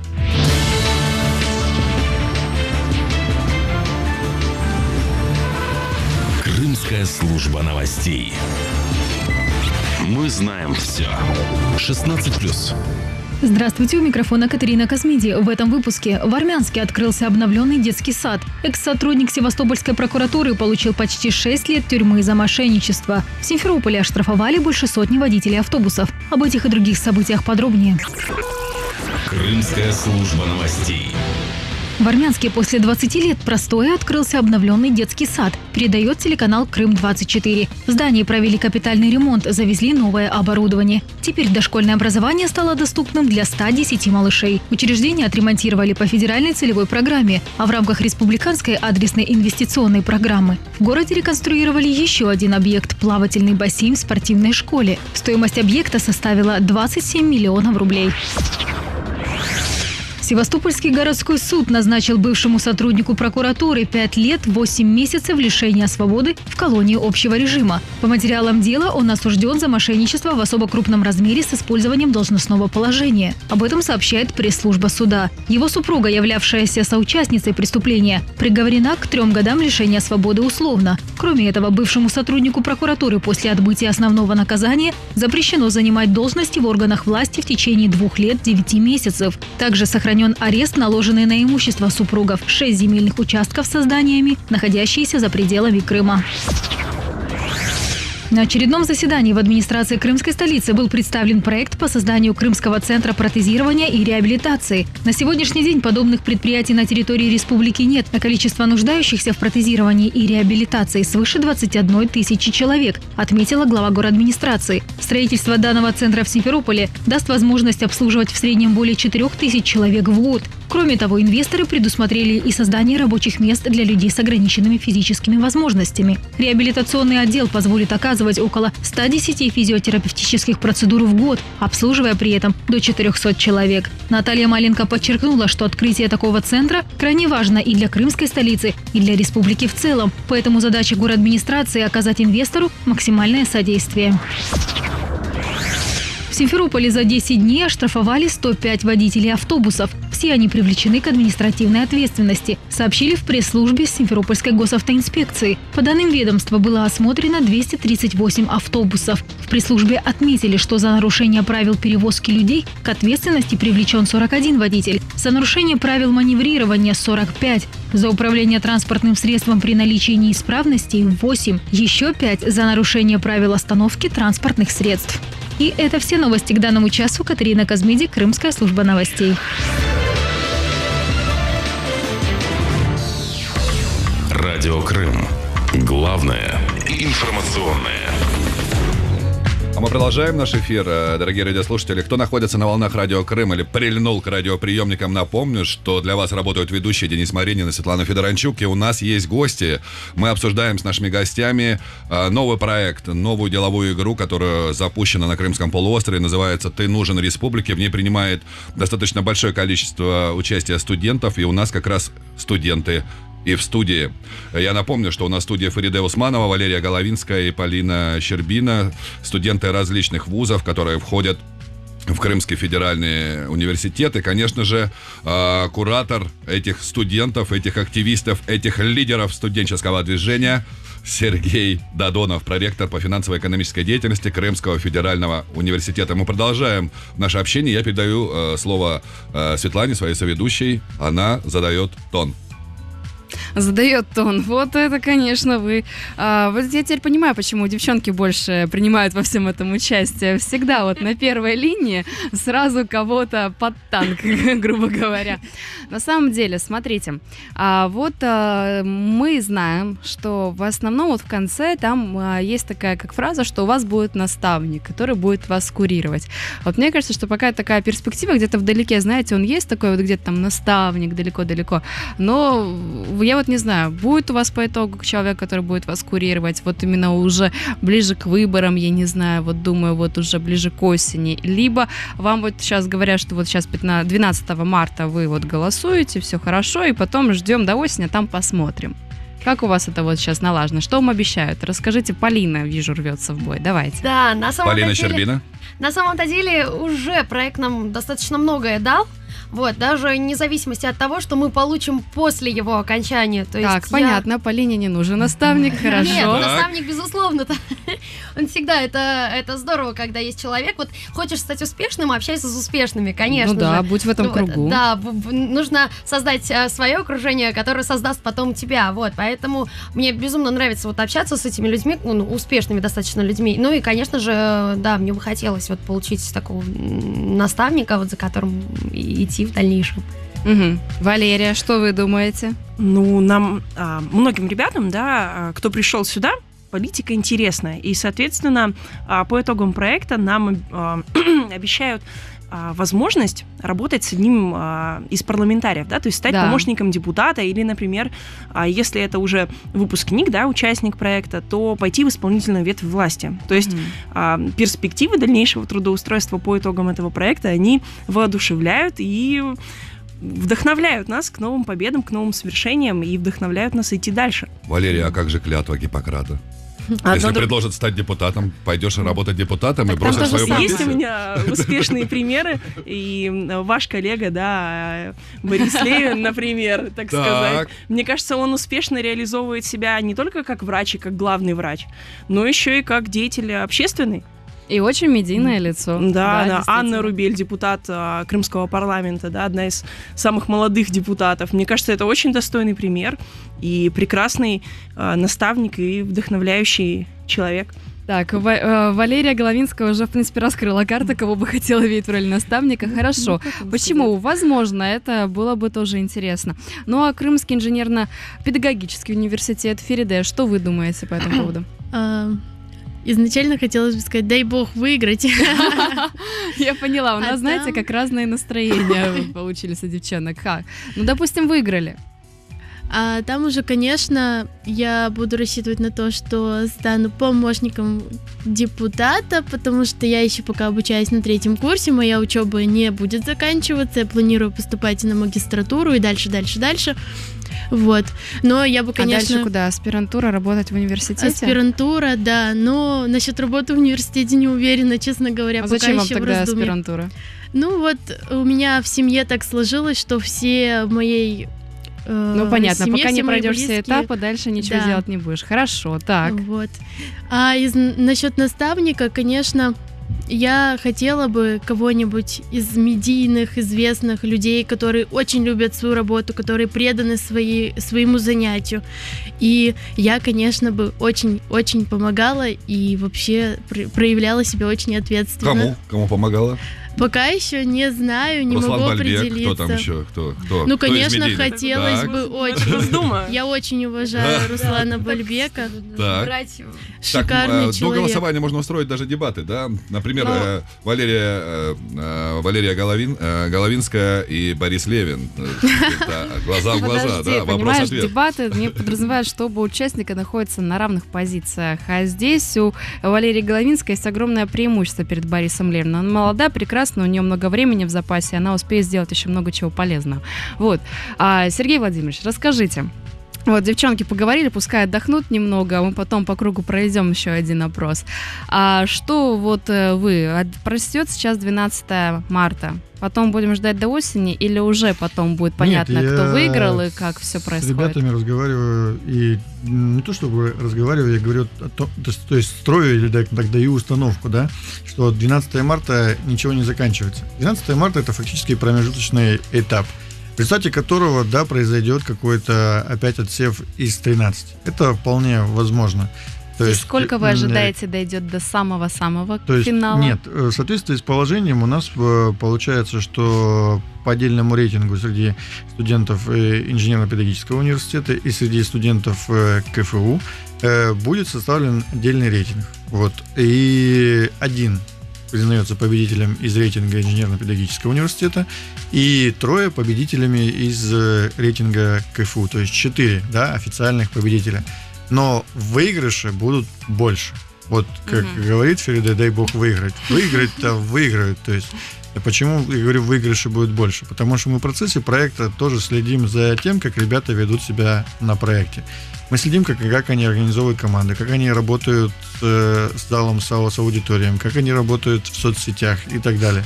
J: Крымская служба новостей. Мы знаем все. шестнадцать плюс.
K: Здравствуйте, у микрофона Катерина Казмиди. В этом выпуске в Армянске открылся обновленный детский сад. Экс-сотрудник Севастопольской прокуратуры получил почти шесть лет тюрьмы за мошенничество. В Симферополе оштрафовали больше сотни водителей автобусов. Об этих и других событиях подробнее.
J: Крымская служба новостей.
K: В Армянске после двадцати лет простоя открылся обновленный детский сад, передает телеканал Крым двадцать четыре. В здании провели капитальный ремонт, завезли новое оборудование. Теперь дошкольное образование стало доступным для ста десяти малышей. Учреждение отремонтировали по федеральной целевой программе, а в рамках республиканской адресной инвестиционной программы. В городе реконструировали еще один объект – плавательный бассейн в спортивной школе. Стоимость объекта составила двадцать семь миллионов рублей. Севастопольский городской суд назначил бывшему сотруднику прокуратуры пять лет восемь месяцев лишения свободы в колонии общего режима. По материалам дела он осужден за мошенничество в особо крупном размере с использованием должностного положения. Об этом сообщает пресс-служба суда. Его супруга, являвшаяся соучастницей преступления, приговорена к трем годам лишения свободы условно. Кроме этого, бывшему сотруднику прокуратуры после отбытия основного наказания запрещено занимать должности в органах власти в течение двух лет девяти месяцев. Также сохранен арест, наложенный на имущество супругов, шесть земельных участков со зданиями, находящиеся за пределами Крыма. На очередном заседании в администрации крымской столицы был представлен проект по созданию Крымского центра протезирования и реабилитации. На сегодняшний день подобных предприятий на территории республики нет, а количество нуждающихся в протезировании и реабилитации свыше двадцати одной тысячи человек, отметила глава городадминистрации. Строительство данного центра в Симферополе даст возможность обслуживать в среднем более четырёх тысяч человек в год. Кроме того, инвесторы предусмотрели и создание рабочих мест для людей с ограниченными физическими возможностями. Реабилитационный отдел позволит оказывать около ста десяти физиотерапевтических процедур в год, обслуживая при этом до четырёхсот человек. Наталья Маленко подчеркнула, что открытие такого центра крайне важно и для крымской столицы, и для республики в целом. Поэтому задача городадминистрации – оказать инвестору максимальное содействие. В Симферополе за десять дней оштрафовали сто пять водителей автобусов. Все они привлечены к административной ответственности, сообщили в пресс-службе Симферопольской госавтоинспекции. По данным ведомства было осмотрено двести тридцать восемь автобусов. В пресс-службе отметили, что за нарушение правил перевозки людей к ответственности привлечен сорок один водитель, за нарушение правил маневрирования – сорок пять, за управление транспортным средством при наличии неисправностей – восемь, еще пять за нарушение правил остановки транспортных средств. И это все новости к данному часу. Катерина Казмиди, Крымская служба новостей.
J: Радио Крым. Главное информационное.
B: А мы продолжаем наш эфир, дорогие радиослушатели. Кто находится на волнах Радио Крым или прильнул к радиоприемникам, напомню, что для вас работают ведущие Денис Маринин и Светлана Федоранчук. И у нас есть гости. Мы обсуждаем с нашими гостями новый проект, новую деловую игру, которая запущена на Крымском полуострове. Называется «Ты нужен республике». В ней принимает достаточно большое количество участия студентов. И у нас как раз студенты и в студии. Я напомню, что у нас в студии Фариде Усманова, Валерия Головинская и Полина Щербина, студенты различных вузов, которые входят в Крымский федеральный университет. И, конечно же, куратор этих студентов, этих активистов, этих лидеров студенческого движения Сергей Додонов, проректор по финансово-экономической деятельности Крымского федерального университета. Мы продолжаем наше общение. Я передаю слово Светлане, своей соведущей. Она задает тон.
C: Задает тон. Вот это, конечно, вы... А, вот я теперь понимаю, почему девчонки больше принимают во всем этом участие. Всегда вот на первой линии сразу кого-то под танк, грубо говоря. На самом деле, смотрите, а, вот а, мы знаем, что в основном вот в конце там а, есть такая как фраза, что у вас будет наставник, который будет вас курировать. Вот мне кажется, что пока такая перспектива где-то вдалеке, знаете, он есть такой вот где-то там наставник далеко-далеко, но я вот вот не знаю, будет у вас по итогу человек, который будет вас курировать, вот именно уже ближе к выборам, я не знаю, вот думаю, вот уже ближе к осени, либо вам вот сейчас говорят, что вот сейчас двенадцатого марта вы вот голосуете, все хорошо, и потом ждем до осени, а там посмотрим. Как у вас это вот сейчас налажено? Что вам обещают? Расскажите, Полина, вижу, рвется в бой. Давайте.
E: Да, на самом
B: Полина
E: деле...
B: Щербина.
E: На самом-то деле уже проект нам достаточно многое дал. Вот, даже вне зависимости от того, что мы получим после его окончания. То
C: так,
E: есть
C: понятно,
E: я...
C: Полине не нужен наставник, хорошо.
E: Нет, наставник, безусловно, он всегда, это, это здорово, когда есть человек. Вот хочешь стать успешным, общайся с успешными, конечно
C: Ну да,
E: же.
C: будь в этом
E: Вот,
C: кругу.
E: Да, нужно создать свое окружение, которое создаст потом тебя. Вот, поэтому мне безумно нравится вот общаться с этими людьми, ну, успешными достаточно людьми. Ну и, конечно же, да, мне бы хотелось вот получить такого наставника, вот за которым идти в дальнейшем.
C: Угу. Валерия, что вы думаете?
F: Ну, нам, а, многим ребятам, да, кто пришел сюда, политика интересная. И, соответственно, а, по итогам проекта нам а, обещают а, возможность работать с одним а, из парламентариев, да, то есть стать
C: Да.
F: помощником депутата или, например, а, если это уже выпускник, да, участник проекта, то пойти в исполнительную ветвь власти. То есть
C: Мгм.
F: а, перспективы дальнейшего трудоустройства по итогам этого проекта, они воодушевляют и вдохновляют нас к новым победам, к новым свершениям и вдохновляют нас идти дальше.
B: Валерия, а как же клятва Гиппократа?
F: А
B: Если
F: надо-
B: предложат стать депутатом, пойдешь работать депутатом и бросишь
F: Там
B: свою
F: тоже есть у
B: профессию?
F: меня успешные примеры, и ваш коллега, да, Борис Левин, например, так
B: Так.
F: сказать. Мне кажется, он успешно реализовывает себя не только как врач и как главный врач, но еще и как деятель общественный.
C: И очень медийное лицо.
F: Да, да,
C: действительно.
F: Анна Рубель, депутат а, Крымского парламента, да, одна из самых молодых депутатов. Мне кажется, это очень достойный пример и прекрасный а, наставник и вдохновляющий человек.
C: Так, Ва- э, Валерия Головинская уже, в принципе, раскрыла карты, кого бы хотела видеть в роли наставника. Хорошо. Почему? Возможно, это было бы тоже интересно. Ну, а Крымский инженерно-педагогический университет Фериде, что вы думаете по этому поводу?
I: А, Изначально хотелось бы сказать, дай бог выиграть.
C: Я поняла, у
I: А
C: нас, знаете,
I: там-
C: как разные настроения получились у девчонок. Как? Ну, допустим, выиграли.
I: А там уже, конечно, я буду рассчитывать на то, что стану помощником депутата, потому что я еще пока обучаюсь на третьем курсе, моя учеба не будет заканчиваться, я планирую поступать на магистратуру и дальше, дальше, дальше. Вот. Но я бы,
C: А
I: конечно...
C: дальше куда? Аспирантура, работать в университете?
I: Аспирантура, да, но насчет работы в университете не уверена, честно говоря,
C: А
I: пока
C: зачем вам
I: еще в
C: тогда
I: раздумье.
C: аспирантура?
I: Ну вот у меня в семье так сложилось, что все в моей э,
C: Ну, понятно,
I: семье,
C: пока не
I: все мои
C: пройдешь все
I: близкие-
C: этапы, дальше ничего
I: Да.
C: делать не будешь. Хорошо, так.
I: Вот. А из, насчет наставника, конечно, я хотела бы кого-нибудь из медийных, известных людей, которые очень любят свою работу, которые преданы своей, своему занятию. И я, конечно, бы очень-очень помогала и вообще пр- проявляла себя очень ответственно.
B: Кому? Кому помогала?
I: Пока еще не знаю, не
B: Руслан
I: могу
B: Бальбек,
I: определиться.
B: кто там еще? Кто? Кто?
I: Ну,
B: Кто из
I: конечно,
B: медийных?
I: хотелось
B: Так.
I: бы очень.
F: Госдума.
I: Я очень уважаю Руслана Бальбека.
B: Так.
E: Брать
B: Так,
I: Шикарный
B: э, до
I: человек.
B: голосования можно устроить даже дебаты, да? Например,
I: Ну.
B: э, Валерия, э, э, Валерия Головин, э, Головинская и Борис Левин. Э, это глаза в глаза,
C: Подожди,
B: да?
C: понимаешь,
B: Вопрос-ответ.
C: дебаты не подразумевают, что оба участника находятся на равных позициях. А здесь у Валерии Головинской есть огромное преимущество перед Борисом Левиным. Она молода, прекрасна, у нее много времени в запасе, она успеет сделать еще много чего полезного. Вот. А, Сергей Владимирович, расскажите. Вот, девчонки поговорили, пускай отдохнут немного, а мы потом по кругу проведем еще один опрос. А что вот э, вы, от- пройдет сейчас двенадцатого марта, потом будем ждать до осени или уже потом будет понятно,
D: Нет,
C: кто
D: я
C: выиграл и как все
D: С
C: происходит?
D: ребятами разговариваю, и не то чтобы разговариваю, я говорю о том, то, есть- то есть строю или так, так даю установку, да, что двенадцатого марта ничего не заканчивается. двенадцатого марта это фактически промежуточный этап, в результате которого, да, произойдет какой-то опять отсев из тринадцати. Это вполне возможно. То
C: И
D: есть,
C: сколько вы
D: м,
C: ожидаете дойдет до самого-самого
D: То есть,
C: финала?
D: нет, э, в соответствии с положением у нас э, получается, что по отдельному рейтингу среди студентов э, инженерно-педагогического университета и среди студентов э, КФУ э, будет составлен отдельный рейтинг. Вот. И один признается победителем из рейтинга инженерно-педагогического университета, и трое победителями из рейтинга КФУ, то есть четыре, да, официальных победителя. Но выигрыши будут больше. Вот как mm-hmm. говорит Фериде, дай бог выиграть. Выиграть-то выиграют, то есть почему, я говорю, выигрыши будет больше? Потому что мы в процессе проекта тоже следим за тем, как ребята ведут себя на проекте. Мы следим, как, как они организовывают команды, как они работают э, с залом, с, с аудиторией, как они работают в соцсетях и так далее.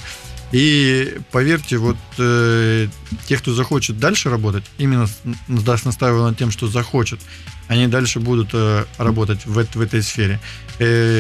D: И поверьте, вот э, те, кто захочет дальше работать, именно даст настаиваю над тем, что захочет, они дальше будут э, работать в, в этой сфере. Э,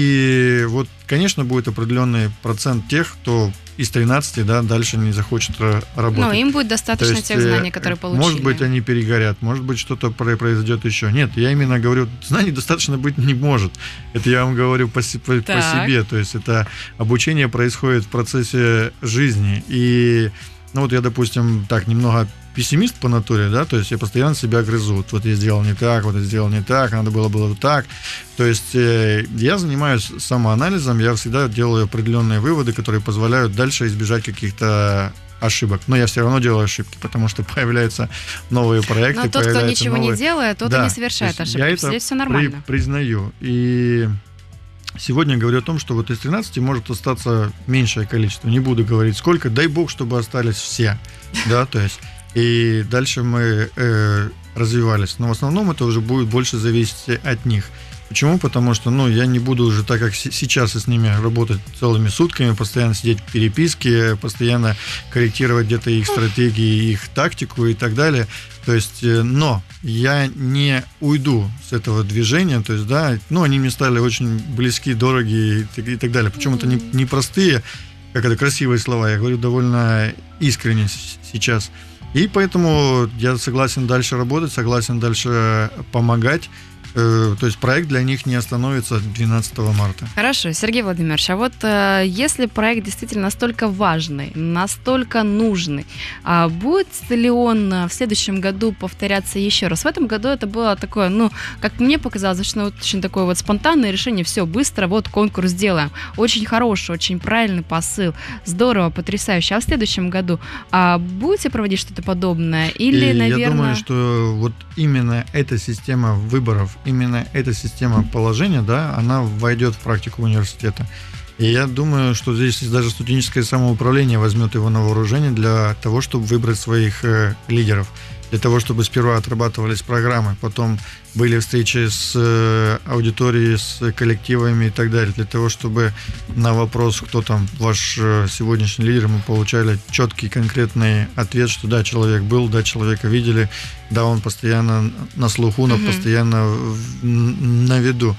D: и вот, конечно, будет определенный процент тех, кто из тринадцати, да, дальше не захочет работать.
C: Но им будет достаточно есть, тех знаний, которые получили.
D: Может быть, они перегорят, может быть, что-то произойдет еще. Нет, я именно говорю, знаний достаточно быть не может. Это я вам говорю по, по, по себе. То есть это обучение происходит в процессе жизни. И, ну вот я, допустим, так, немного пессимист по натуре, да, то есть я постоянно себя грызу. Вот я сделал не так, вот я сделал не так, надо было было вот так. То есть э, я занимаюсь самоанализом, я всегда делаю определенные выводы, которые позволяют дальше избежать каких-то ошибок. Но я все равно делаю ошибки, потому что появляются новые проекты.
C: Но тот, кто ничего
D: новые...
C: не делает, тот
D: да,
C: и не совершает ошибки.
D: Я это
C: Здесь все нормально.
D: При, признаю. И сегодня я говорю о том, что вот из тринадцати может остаться меньшее количество. Не буду говорить сколько. Дай бог, чтобы остались все. Да, то есть и дальше мы э, развивались. Но в основном это уже будет больше зависеть от них. Почему? Потому что, ну, я не буду уже так, как с- сейчас с ними работать целыми сутками, постоянно сидеть в переписке, постоянно корректировать где-то их стратегии, их тактику и так далее. То есть, э, но я не уйду с этого движения, то есть, да, ну, они мне стали очень близки, дороги и, и так далее. Причем это не, не простые, как это, красивые слова, я говорю довольно искренне с- сейчас. И поэтому я согласен дальше работать, согласен дальше помогать. То есть проект для них не остановится двенадцатого марта.
C: Хорошо, Сергей Владимирович, а вот э, если проект действительно настолько важный, настолько нужный, а будет ли он в следующем году повторяться еще раз? В этом году это было такое, ну, как мне показалось, очень, вот, очень такое вот спонтанное решение, все, быстро, вот конкурс сделаем. Очень хороший, очень правильный посыл, здорово, потрясающе. А в следующем году а, будете проводить что-то подобное? Или,
D: И
C: наверное...
D: Я думаю, что вот именно эта система выборов, именно эта система положения, да, она войдет в практику университета. И я думаю, что здесь даже студенческое самоуправление возьмет его на вооружение для того, чтобы выбрать своих э, лидеров. Для того, чтобы сперва отрабатывались программы, потом были встречи с э, аудиторией, с коллективами и так далее. Для того, чтобы на вопрос, кто там ваш э, сегодняшний лидер, мы получали четкий, конкретный ответ, что да, человек был, да, человека видели, да, он постоянно на слуху, но mm-hmm. постоянно в, на виду.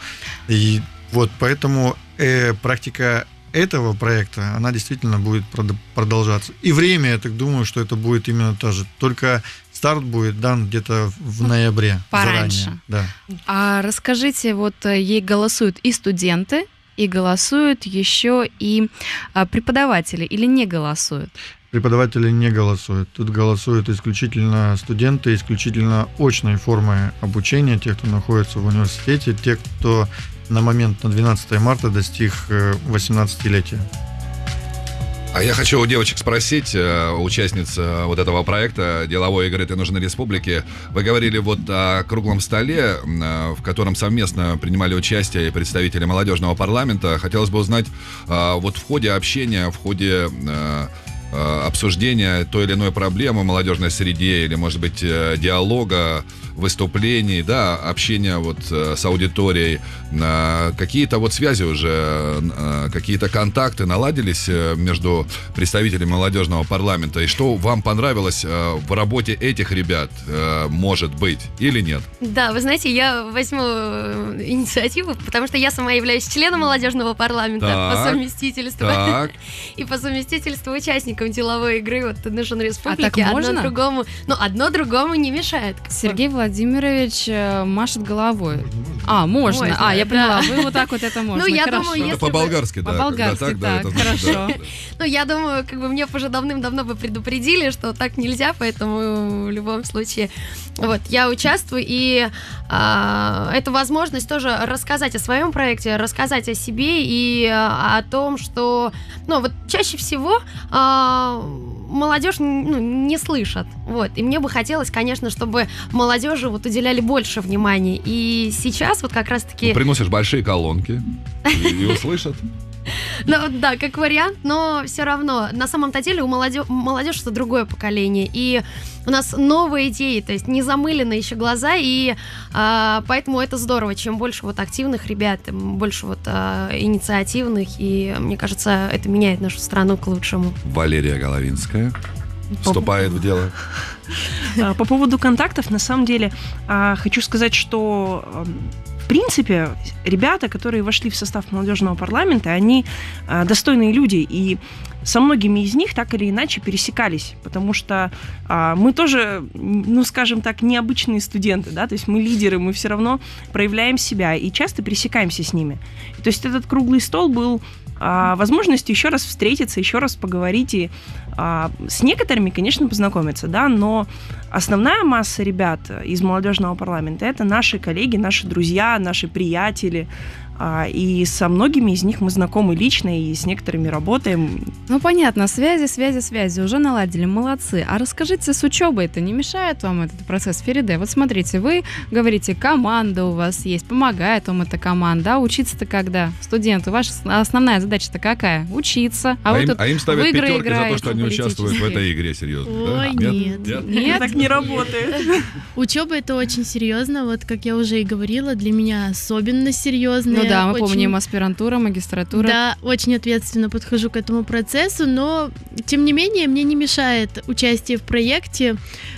D: И вот поэтому э, практика этого проекта, она действительно будет продолжаться. И время, я так думаю, что это будет именно то же. Только старт будет дан где-то в ноябре.
C: Пораньше.
D: Заранее, да.
C: А расскажите, вот ей голосуют и студенты, и голосуют еще и преподаватели, или не голосуют?
D: Преподаватели не голосуют. Тут голосуют исключительно студенты, исключительно очной формы обучения, те, кто находится в университете, те, кто на момент на двенадцатого марта достиг восемнадцатилетия.
B: А я хочу у девочек спросить, у участниц вот этого проекта «Деловой игры «Ты нужен республике». Вы говорили вот о круглом столе, в котором совместно принимали участие представители молодежного парламента. Хотелось бы узнать, вот в ходе общения, в ходе обсуждения той или иной проблемы в молодежной среде или, может быть, диалога, выступлений, да, общения вот с аудиторией, какие-то вот связи уже, какие-то контакты наладились между представителями молодежного парламента, и что вам понравилось в работе этих ребят, может быть, или нет?
E: Да, вы знаете, я возьму инициативу, потому что я сама являюсь членом молодежного парламента так, по совместительству
B: так.
E: и по совместительству участником деловой игры вот «Ты нужен республике».
C: А так можно?
E: Одно другому, ну, одно другому не мешает.
C: Сергей Владимирович машет головой. А, можно.
E: Можно,
C: А, я
E: да.
C: поняла. Вы вот так вот это можно.
E: Ну, я
C: Хорошо.
E: думаю, если
B: Это по-болгарски, да.
C: По-болгарски,
B: когда да,
C: так,
B: это значит,
C: хорошо.
B: да, да.
E: Ну, я думаю, как бы мне уже давным-давно бы предупредили, что так нельзя, поэтому в любом случае, вот, я участвую, и а, это возможность тоже рассказать о своем проекте, рассказать о себе и а, о том, что, ну, вот чаще всего а, молодежь, ну, не слышат, вот, и мне бы хотелось, конечно, чтобы молодежи вот уделяли больше внимания, и сейчас вот как раз-таки...
B: Ну, приносишь большие колонки и, и услышат.
E: Ну да, как вариант, но все равно, на самом-то деле у молодежи, молодежь это другое поколение, и у нас новые идеи, то есть не замылены еще глаза, и а, поэтому это здорово, чем больше вот активных ребят, тем больше вот а, инициативных, и мне кажется, это меняет нашу страну к лучшему.
B: Валерия Головинская вступает в дело.
F: По поводу контактов, на самом деле, хочу сказать, что в принципе ребята, которые вошли в состав молодежного парламента, они достойные люди, и со многими из них так или иначе пересекались, потому что а, мы тоже, ну, скажем так, необычные студенты, да, то есть мы лидеры, мы все равно проявляем себя и часто пересекаемся с ними. И, то есть этот круглый стол был а, возможностью еще раз встретиться, еще раз поговорить и а, с некоторыми, конечно, познакомиться, да, но основная масса ребят из молодежного парламента — это наши коллеги, наши друзья, наши приятели. И со многими из них мы знакомы лично, и с некоторыми работаем.
C: Ну, понятно, связи, связи, связи уже наладили, молодцы. А расскажите, с учебой это не мешает вам этот процесс, Фериде? Вот смотрите, вы говорите, команда у вас есть, помогает вам эта команда, а учиться-то когда? Студенты, ваша основная задача-то какая? Учиться. А,
B: А,
C: вы
B: им,
C: тут
B: а им ставят
C: в игры
B: пятерки за то,
C: играете
B: что они участвуют в этой игре, серьезно.
I: Ой,
B: да?
I: нет.
B: Нет?
C: Нет?
F: Так не работает.
I: Учеба это очень серьезно, вот как я уже и говорила, для меня особенно серьезно.
C: Ну да, мы
I: очень...
C: помним аспирантура, магистратура.
I: Да, очень ответственно подхожу к этому процессу, но тем не менее мне не мешает участие в проекте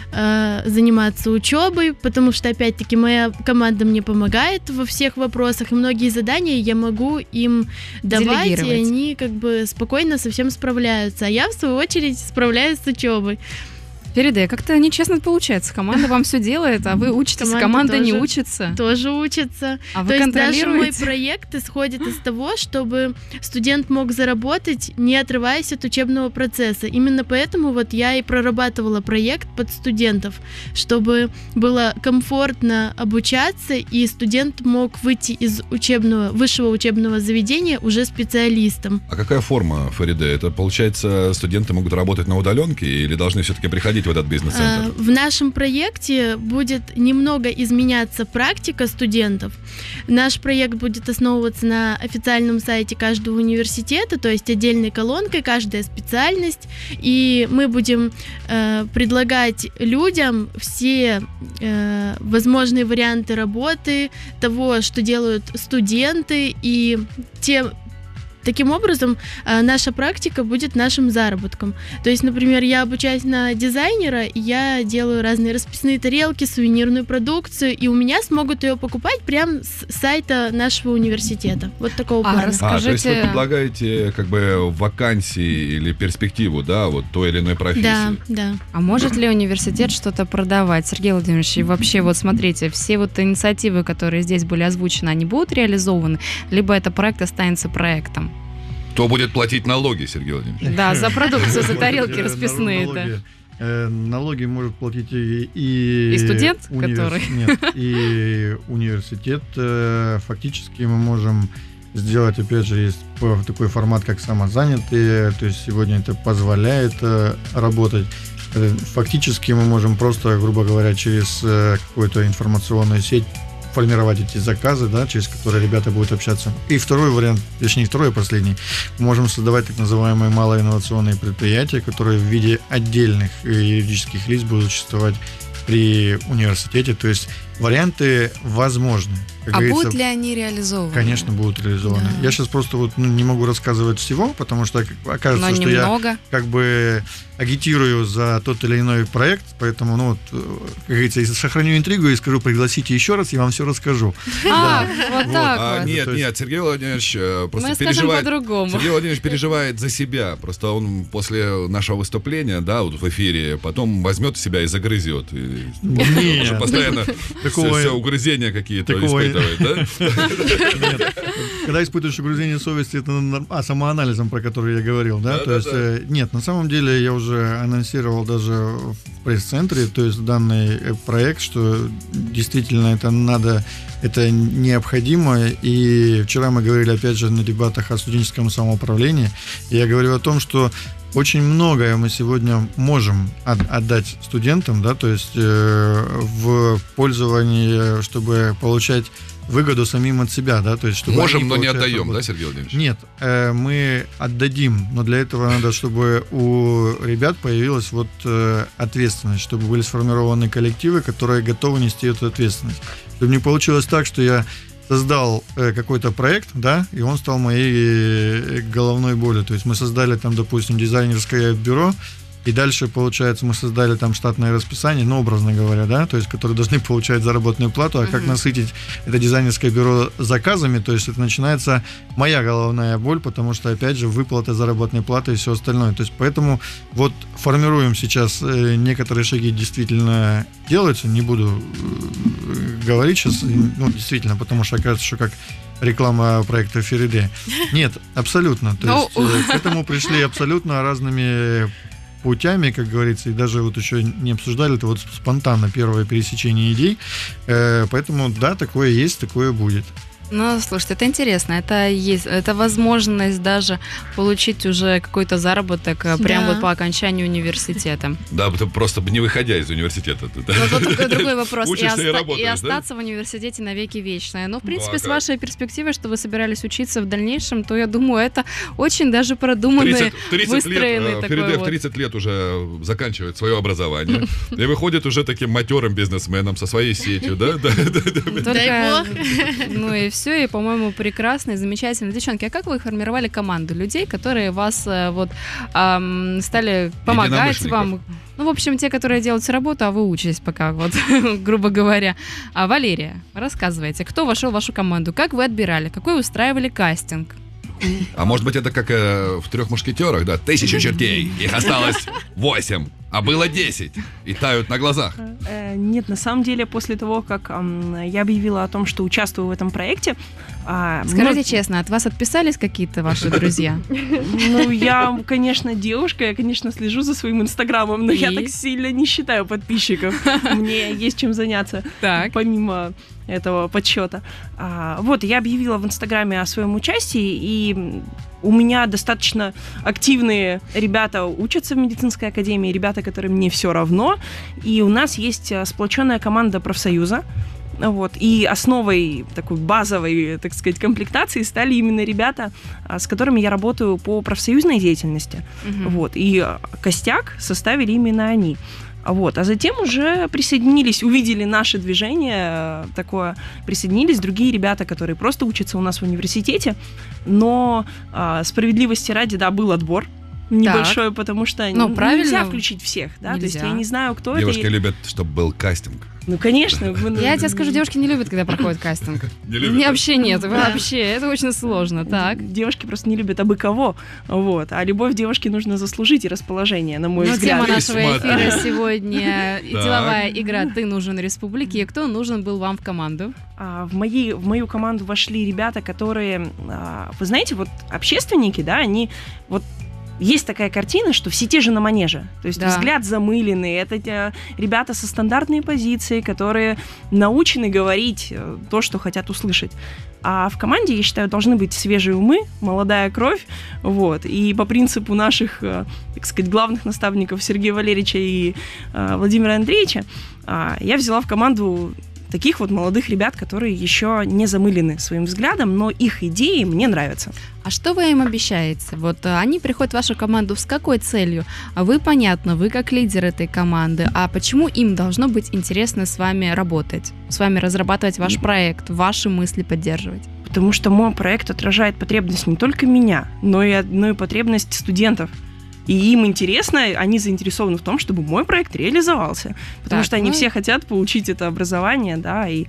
I: э, заниматься учебой, потому что опять-таки моя команда мне помогает во всех вопросах, и многие задания я могу им давать, и
C: Делегировать.
I: они как бы спокойно со всем справляются, а я в свою очередь справляюсь с учебой.
C: Фериде, как-то нечестно получается. Команда вам все делает, а вы учитесь,
I: Команда
C: команда не
I: тоже-
C: учится.
I: Тоже учатся.
C: А вы
I: То есть даже мой
C: контролируете?
I: проект исходит из того, чтобы студент мог заработать, не отрываясь от учебного процесса. Именно поэтому вот я и прорабатывала проект под студентов, чтобы было комфортно обучаться, и студент мог выйти из учебного, высшего учебного заведения уже специалистом.
B: А какая форма, Фариде? Это, получается, студенты могут работать на удаленке или должны все-таки приходить в этот бизнес-центр?
I: А, В нашем проекте будет немного изменяться практика студентов. Наш проект будет основываться на официальном сайте каждого университета, то есть отдельной колонкой, каждая специальность, и мы будем э, предлагать людям все э, возможные варианты работы, того, что делают студенты, и те. Таким образом, э, наша практика будет нашим заработком. То есть, например, я обучаюсь на дизайнера, и я делаю разные расписные тарелки, сувенирную продукцию, и у меня смогут ее покупать прямо с сайта нашего университета. Вот такого
C: А,
I: плана.
C: рас-
B: А, то есть вы
C: Скажите-
B: предлагаете как бы вакансии или перспективу, да, вот той или иной профессии?
I: Да, да.
C: А может ли университет что-то продавать? Сергей Владимирович, и вообще, вот смотрите, все вот инициативы, которые здесь были озвучены, они будут реализованы? Либо это проект останется проектом?
B: Кто будет платить налоги, Сергей Владимирович?
C: Да, за продукцию, за тарелки
D: Э,
C: расписные, да.
D: налоги, э, Налоги может платить и... И,
C: И студент,
D: универс-
C: который?
D: Нет, и университет. Э, Фактически мы можем сделать, опять же, есть п- такой формат, как самозанятые, то есть сегодня это позволяет э, работать. Э, Фактически мы можем просто, грубо говоря, через э, какую-то информационную сеть формировать эти заказы, да, через которые ребята будут общаться. И второй вариант, точнее второй и последний, мы можем создавать так называемые малоинновационные предприятия, которые в виде отдельных э, юридических лиц будут существовать при университете. То есть варианты возможны. Как
C: А
D: говорится,
C: будут ли они реализованы?
D: Конечно, будут реализованы.
I: Да.
D: Я сейчас просто вот ну, не могу рассказывать всего, потому что как- окажется,
C: Но
D: что я
C: немного.
D: как бы агитирую за тот или иной проект, поэтому, ну вот, э, как говорится, если сохраню интригу и скажу, пригласите еще раз, я вам все расскажу.
C: А, вот
D: Вот.
C: так
B: А,
C: вот.
B: нет,
D: То есть-
B: нет, Сергей Владимирович э, просто
C: Мы скажем
B: переживает.
C: по-другому.
B: Сергей Владимирович переживает за себя. Просто он после нашего выступления, да, вот в эфире, потом возьмет себя и загрызет. И он же
D: Нет.
B: постоянно,
D: Так
B: Такого... Все, все угрызения какие-то такого... испытывает, да?
D: Нет. Когда испытываешь угрызение совести, это а, самоанализом, про который я говорил, да? То есть, нет, на самом деле я уже анонсировал даже в пресс-центре, то есть данный проект, что действительно это надо, это необходимо. И вчера мы говорили, опять же, на дебатах о студенческом самоуправлении. И я говорю о том, что очень многое мы сегодня можем отдать студентам, да, то есть э, в пользовании, чтобы получать выгоду самим от себя, да, то есть чтобы
B: можем, но не отдаем, работу. Да, Сергей Владимирович?
D: Нет, э, мы отдадим, но для этого надо, чтобы у ребят появилась вот э, ответственность, чтобы были сформированы коллективы, которые готовы нести эту ответственность. Чтобы не получилось так, что я создал э, какой-то проект, да, и он стал моей э, головной болью. То есть мы создали там, допустим, дизайнерское бюро, и дальше, получается, мы создали там штатное расписание, ну, образно говоря, да, то есть, которые должны получать заработную плату, а uh-huh. как насытить это дизайнерское бюро заказами, то есть это начинается моя головная боль, потому что, опять же, выплата заработной платы и все остальное. То есть, поэтому вот формируем сейчас э, некоторые шаги, действительно делаются, не буду э, говорить сейчас, ну, действительно, потому что окажется, что как реклама проекта Фериде. Нет, абсолютно. То есть э, к этому пришли абсолютно разными путями, как говорится, и даже вот еще не обсуждали, это вот спонтанно первое пересечение идей, э, поэтому да, такое есть, такое будет.
C: Ну, слушайте, это интересно, это есть, это возможность даже получить уже какой-то заработок да. прямо вот по окончанию университета.
B: Да, просто не выходя из университета.
C: Вот, вот такой другой вопрос. И, оста- и остаться да? в университете навеки вечное. Но, в принципе, ну, а с вашей перспективой, что вы собирались учиться в дальнейшем, то, я думаю, это очень даже продуманный, выстроенный
B: лет,
C: такой
B: Фериде
C: вот.
B: в тридцать лет уже заканчивает свое образование и выходит уже таким матерым бизнесменом со своей сетью, да?
C: Дай бог. Ну и все. Все, и, по-моему, прекрасно и замечательно. Девчонки, а как вы формировали команду людей, которые вас вот эм, стали помогать вам? Ну, в общем, те, которые делают всю работу, а вы учитесь пока, вот, грубо говоря. А Валерия, рассказывайте, кто вошел в вашу команду, как вы отбирали, какой устраивали кастинг?
B: А может быть, это как э, в «Трех мушкетерах», да? Тысяча чертей, их осталось восемь, а было десять, и тают на глазах.
F: Нет, на самом деле, после того, как я объявила о том, что участвую в этом проекте...
C: Скажите но... честно, от вас отписались какие-то ваши друзья?
F: Ну, я, конечно, девушка, я, конечно, слежу за своим инстаграмом, но я так сильно не считаю подписчиков. Мне есть чем заняться, помимо этого подсчета. Вот, я объявила в инстаграме о своем участии, и у меня достаточно активные ребята учатся в медицинской академии, ребята, которым не все равно, и у нас есть сплоченная команда профсоюза. Вот. И основой такой базовой, так сказать, комплектации стали именно ребята, с которыми я работаю по профсоюзной деятельности. Uh-huh. Вот. И костяк составили именно они. Вот. А затем уже присоединились, увидели наше движение такое, присоединились другие ребята, которые просто учатся у нас в университете. Но а, справедливости ради, да, был отбор небольшой, так. потому что ну, нельзя включить всех. Да? То есть я не знаю, кто
B: Девушки это.
F: Девушки
B: любят, чтобы был кастинг.
F: Ну, конечно.
C: Я тебе скажу, девушки не любят, когда проходит кастинг.
B: Не любят?
C: Вообще нет, вообще. Это очень сложно, так.
F: Девушки просто не любят абы кого. Вот. А любовь девушки нужно заслужить и расположение, на мой
C: Но
F: взгляд.
C: Тема нашего эфира сегодня деловая игра «Ты нужен республике». Кто нужен был вам в команду?
F: А, в, мои, в мою команду вошли ребята, которые, а, вы знаете, вот общественники, да, они вот есть такая картина, что все те же на манеже. То есть да. взгляд замыленный. Это те, ребята со стандартной позицией, которые научены говорить то, что хотят услышать. А в команде, я считаю, должны быть свежие умы, молодая кровь. Вот. И по принципу наших, так сказать, главных наставников Сергея Валерьевича и Владимира Андреевича, я взяла в команду таких вот молодых ребят, которые еще не замылены своим взглядом, но их идеи мне нравятся.
C: А что вы им обещаете? Вот они приходят в вашу команду с какой целью? Вы, понятно, вы как лидер этой команды. А почему им должно быть интересно с вами работать? С вами разрабатывать ваш проект, ваши мысли поддерживать?
F: Потому что мой проект отражает потребность не только меня, но и, но и потребность студентов. И им интересно, они заинтересованы в том, чтобы мой проект реализовался. Потому так, что они ну... все хотят получить это образование, да, и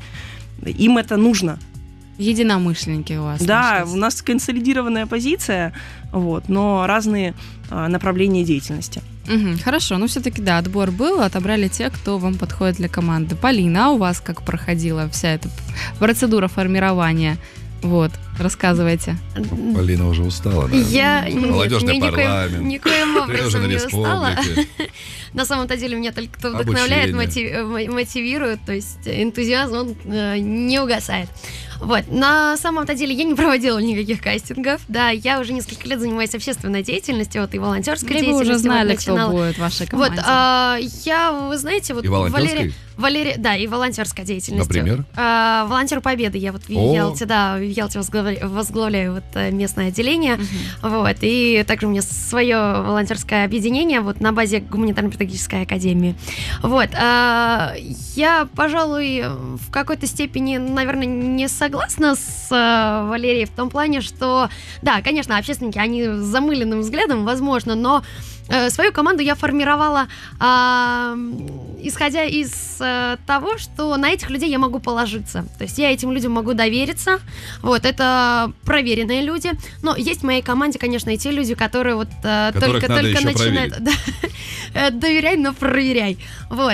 F: им это нужно.
C: Единомышленники у вас.
F: Да,
C: нашлись.
F: У нас консолидированная позиция, вот, но разные а, направления деятельности.
C: Мгм, хорошо, ну все-таки да, отбор был, отобрали тех, кто вам подходит для команды. Полина, а у вас как проходила вся эта процедура формирования? Вот, рассказывайте.
B: Полина уже устала, да?
E: Я
B: Молодежный
E: нет, никоим,
B: парламент.
E: никоим образом
B: на
E: не устала.
B: республике.
E: На самом-то деле меня только кто вдохновляет,
B: Обучение.
E: мотив- мо- мотивирует, то есть энтузиазм, он э, не угасает. Вот. На самом-то деле я не проводила никаких кастингов, да, я уже несколько лет занимаюсь общественной деятельностью, вот и волонтерской
C: Или вы
E: деятельностью.
C: уже знали,
E: вот,
C: кто
E: начинала.
C: будет в вашей
E: Вот,
C: команде?
E: а, я, вы знаете, вот
B: И волонтерской?
E: Валерия, Валерия, да, и волонтерской деятельностью.
B: Например?
E: А, волонтер Победы, я вот в
B: О.
E: Ялте, да, в Ялте возглавляю, возглавляю вот э, местное отделение, вот, и также у меня свое волонтерское объединение вот на базе гуманитарно-педагогической академии. Вот, а, я, пожалуй, в какой-то степени, наверное, не согласна с э, Валерией в том плане, что, да, конечно, общественники, они с замыленным взглядом, возможно, но э, свою команду я формировала, а, исходя из э, того, что на этих людей я могу положиться. То есть я этим людям могу довериться. Вот, это проверенные люди. Но есть в моей команде, конечно, и те люди, которые вот э,
B: Которых надо
E: только-только
B: еще
E: начинают... Да, э, доверяй, но проверяй. Вот,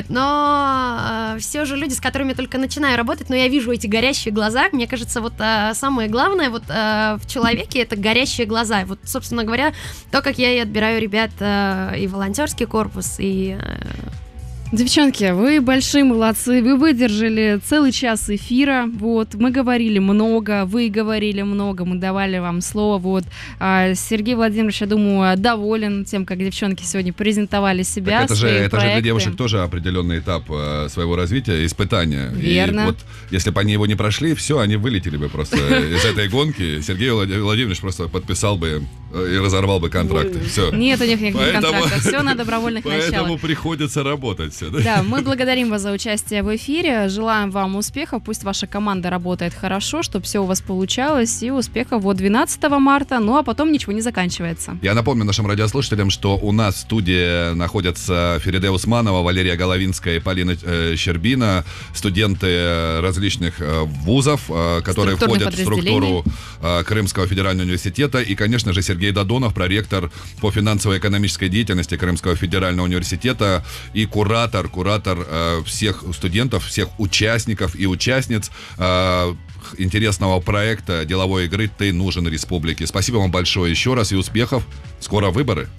E: но э, все же люди, с которыми я только начинаю работать, но я вижу эти горящие глаза. Мне кажется, вот э, самое главное вот э, в человеке — это горящие глаза. Вот, собственно говоря, то, как я и отбираю ребят э, и волонтерский корпус, и... э,
C: Девчонки, вы большие молодцы, вы выдержали целый час эфира, вот, мы говорили много, вы говорили много, мы давали вам слово, вот, а Сергей Владимирович, я думаю, доволен тем, как девчонки сегодня презентовали себя,
B: Так это же,
C: свои
B: это же для
C: проекты.
B: девушек тоже определенный этап э, своего развития, испытания.
C: Верно.
B: И вот если бы они его не прошли, все, они вылетели бы просто из этой гонки. Сергей Владимирович просто подписал бы э, и разорвал бы контракты. Все.
C: Нет у них никаких
B: Поэтому-
C: контрактов, все на добровольных
B: Поэтому
C: началах.
B: приходится работать все.
C: Да, мы благодарим вас за участие в эфире, желаем вам успехов, пусть ваша команда работает хорошо, чтобы все у вас получалось, и успехов вот двенадцатого марта, ну а потом ничего не заканчивается.
B: Я напомню нашим радиослушателям, что у нас в студии находятся Фериде Усманова, Валерия Головинская и Полина э, Щербина, студенты э, различных э, вузов, э, которые
C: Структурных
B: входят в структуру э, Крымского федерального университета, и, конечно же, Сергей Додонов, проректор по финансово-экономической деятельности Крымского федерального университета и куратор, куратор э, всех студентов, всех участников и участниц э, интересного проекта деловой игры «Ты нужен республике». Спасибо вам большое еще раз и успехов. Скоро выборы.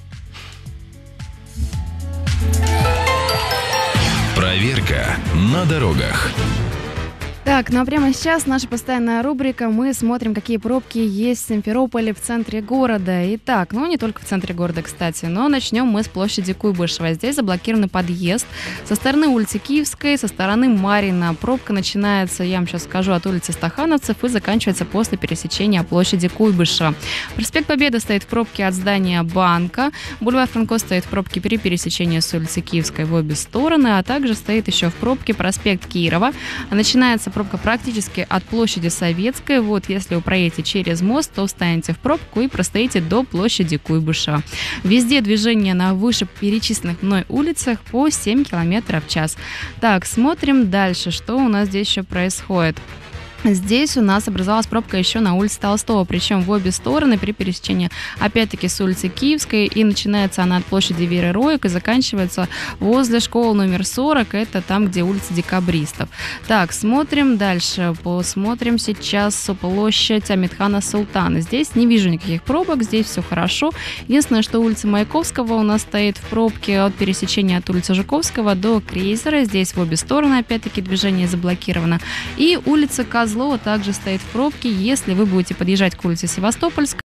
J: Проверка на дорогах.
C: Так, ну а прямо сейчас наша постоянная рубрика. Мы смотрим, какие пробки есть в Симферополе, в центре города. Итак, ну не только в центре города, кстати, но начнем мы с площади Куйбышева. Здесь заблокирован подъезд со стороны улицы Киевской, со стороны Марина. Пробка начинается, я вам сейчас скажу, от улицы Стахановцев и заканчивается после пересечения площади Куйбышева. Проспект Победы стоит в пробке от здания банка. Бульвар Франко стоит в пробке при пересечении с улицы Киевской в обе стороны, а также стоит еще в пробке проспект Кирова. Начинается пробка практически от площади Советской. Вот, если вы проедете через мост, то встанете в пробку и простоите до площади Куйбышева. Везде движение на вышеперечисленных мной улицах по семь километров в час. Так, смотрим дальше, что у нас здесь еще происходит. Здесь у нас образовалась пробка еще на улице Толстого, причем в обе стороны при пересечении, опять-таки, с улицы Киевской, и начинается она от площади Веры Роек и заканчивается возле школы номер сорок, это там, где улица Декабристов. Так, смотрим дальше, посмотрим сейчас площадь Амитхана Султана. Здесь не вижу никаких пробок, здесь все хорошо. Единственное, что улица Маяковского у нас стоит в пробке от пересечения от улицы Жуковского до Крейзера, здесь в обе стороны, опять-таки, движение заблокировано. И улица Козлова также стоит в пробке, если вы будете подъезжать к улице Севастопольской,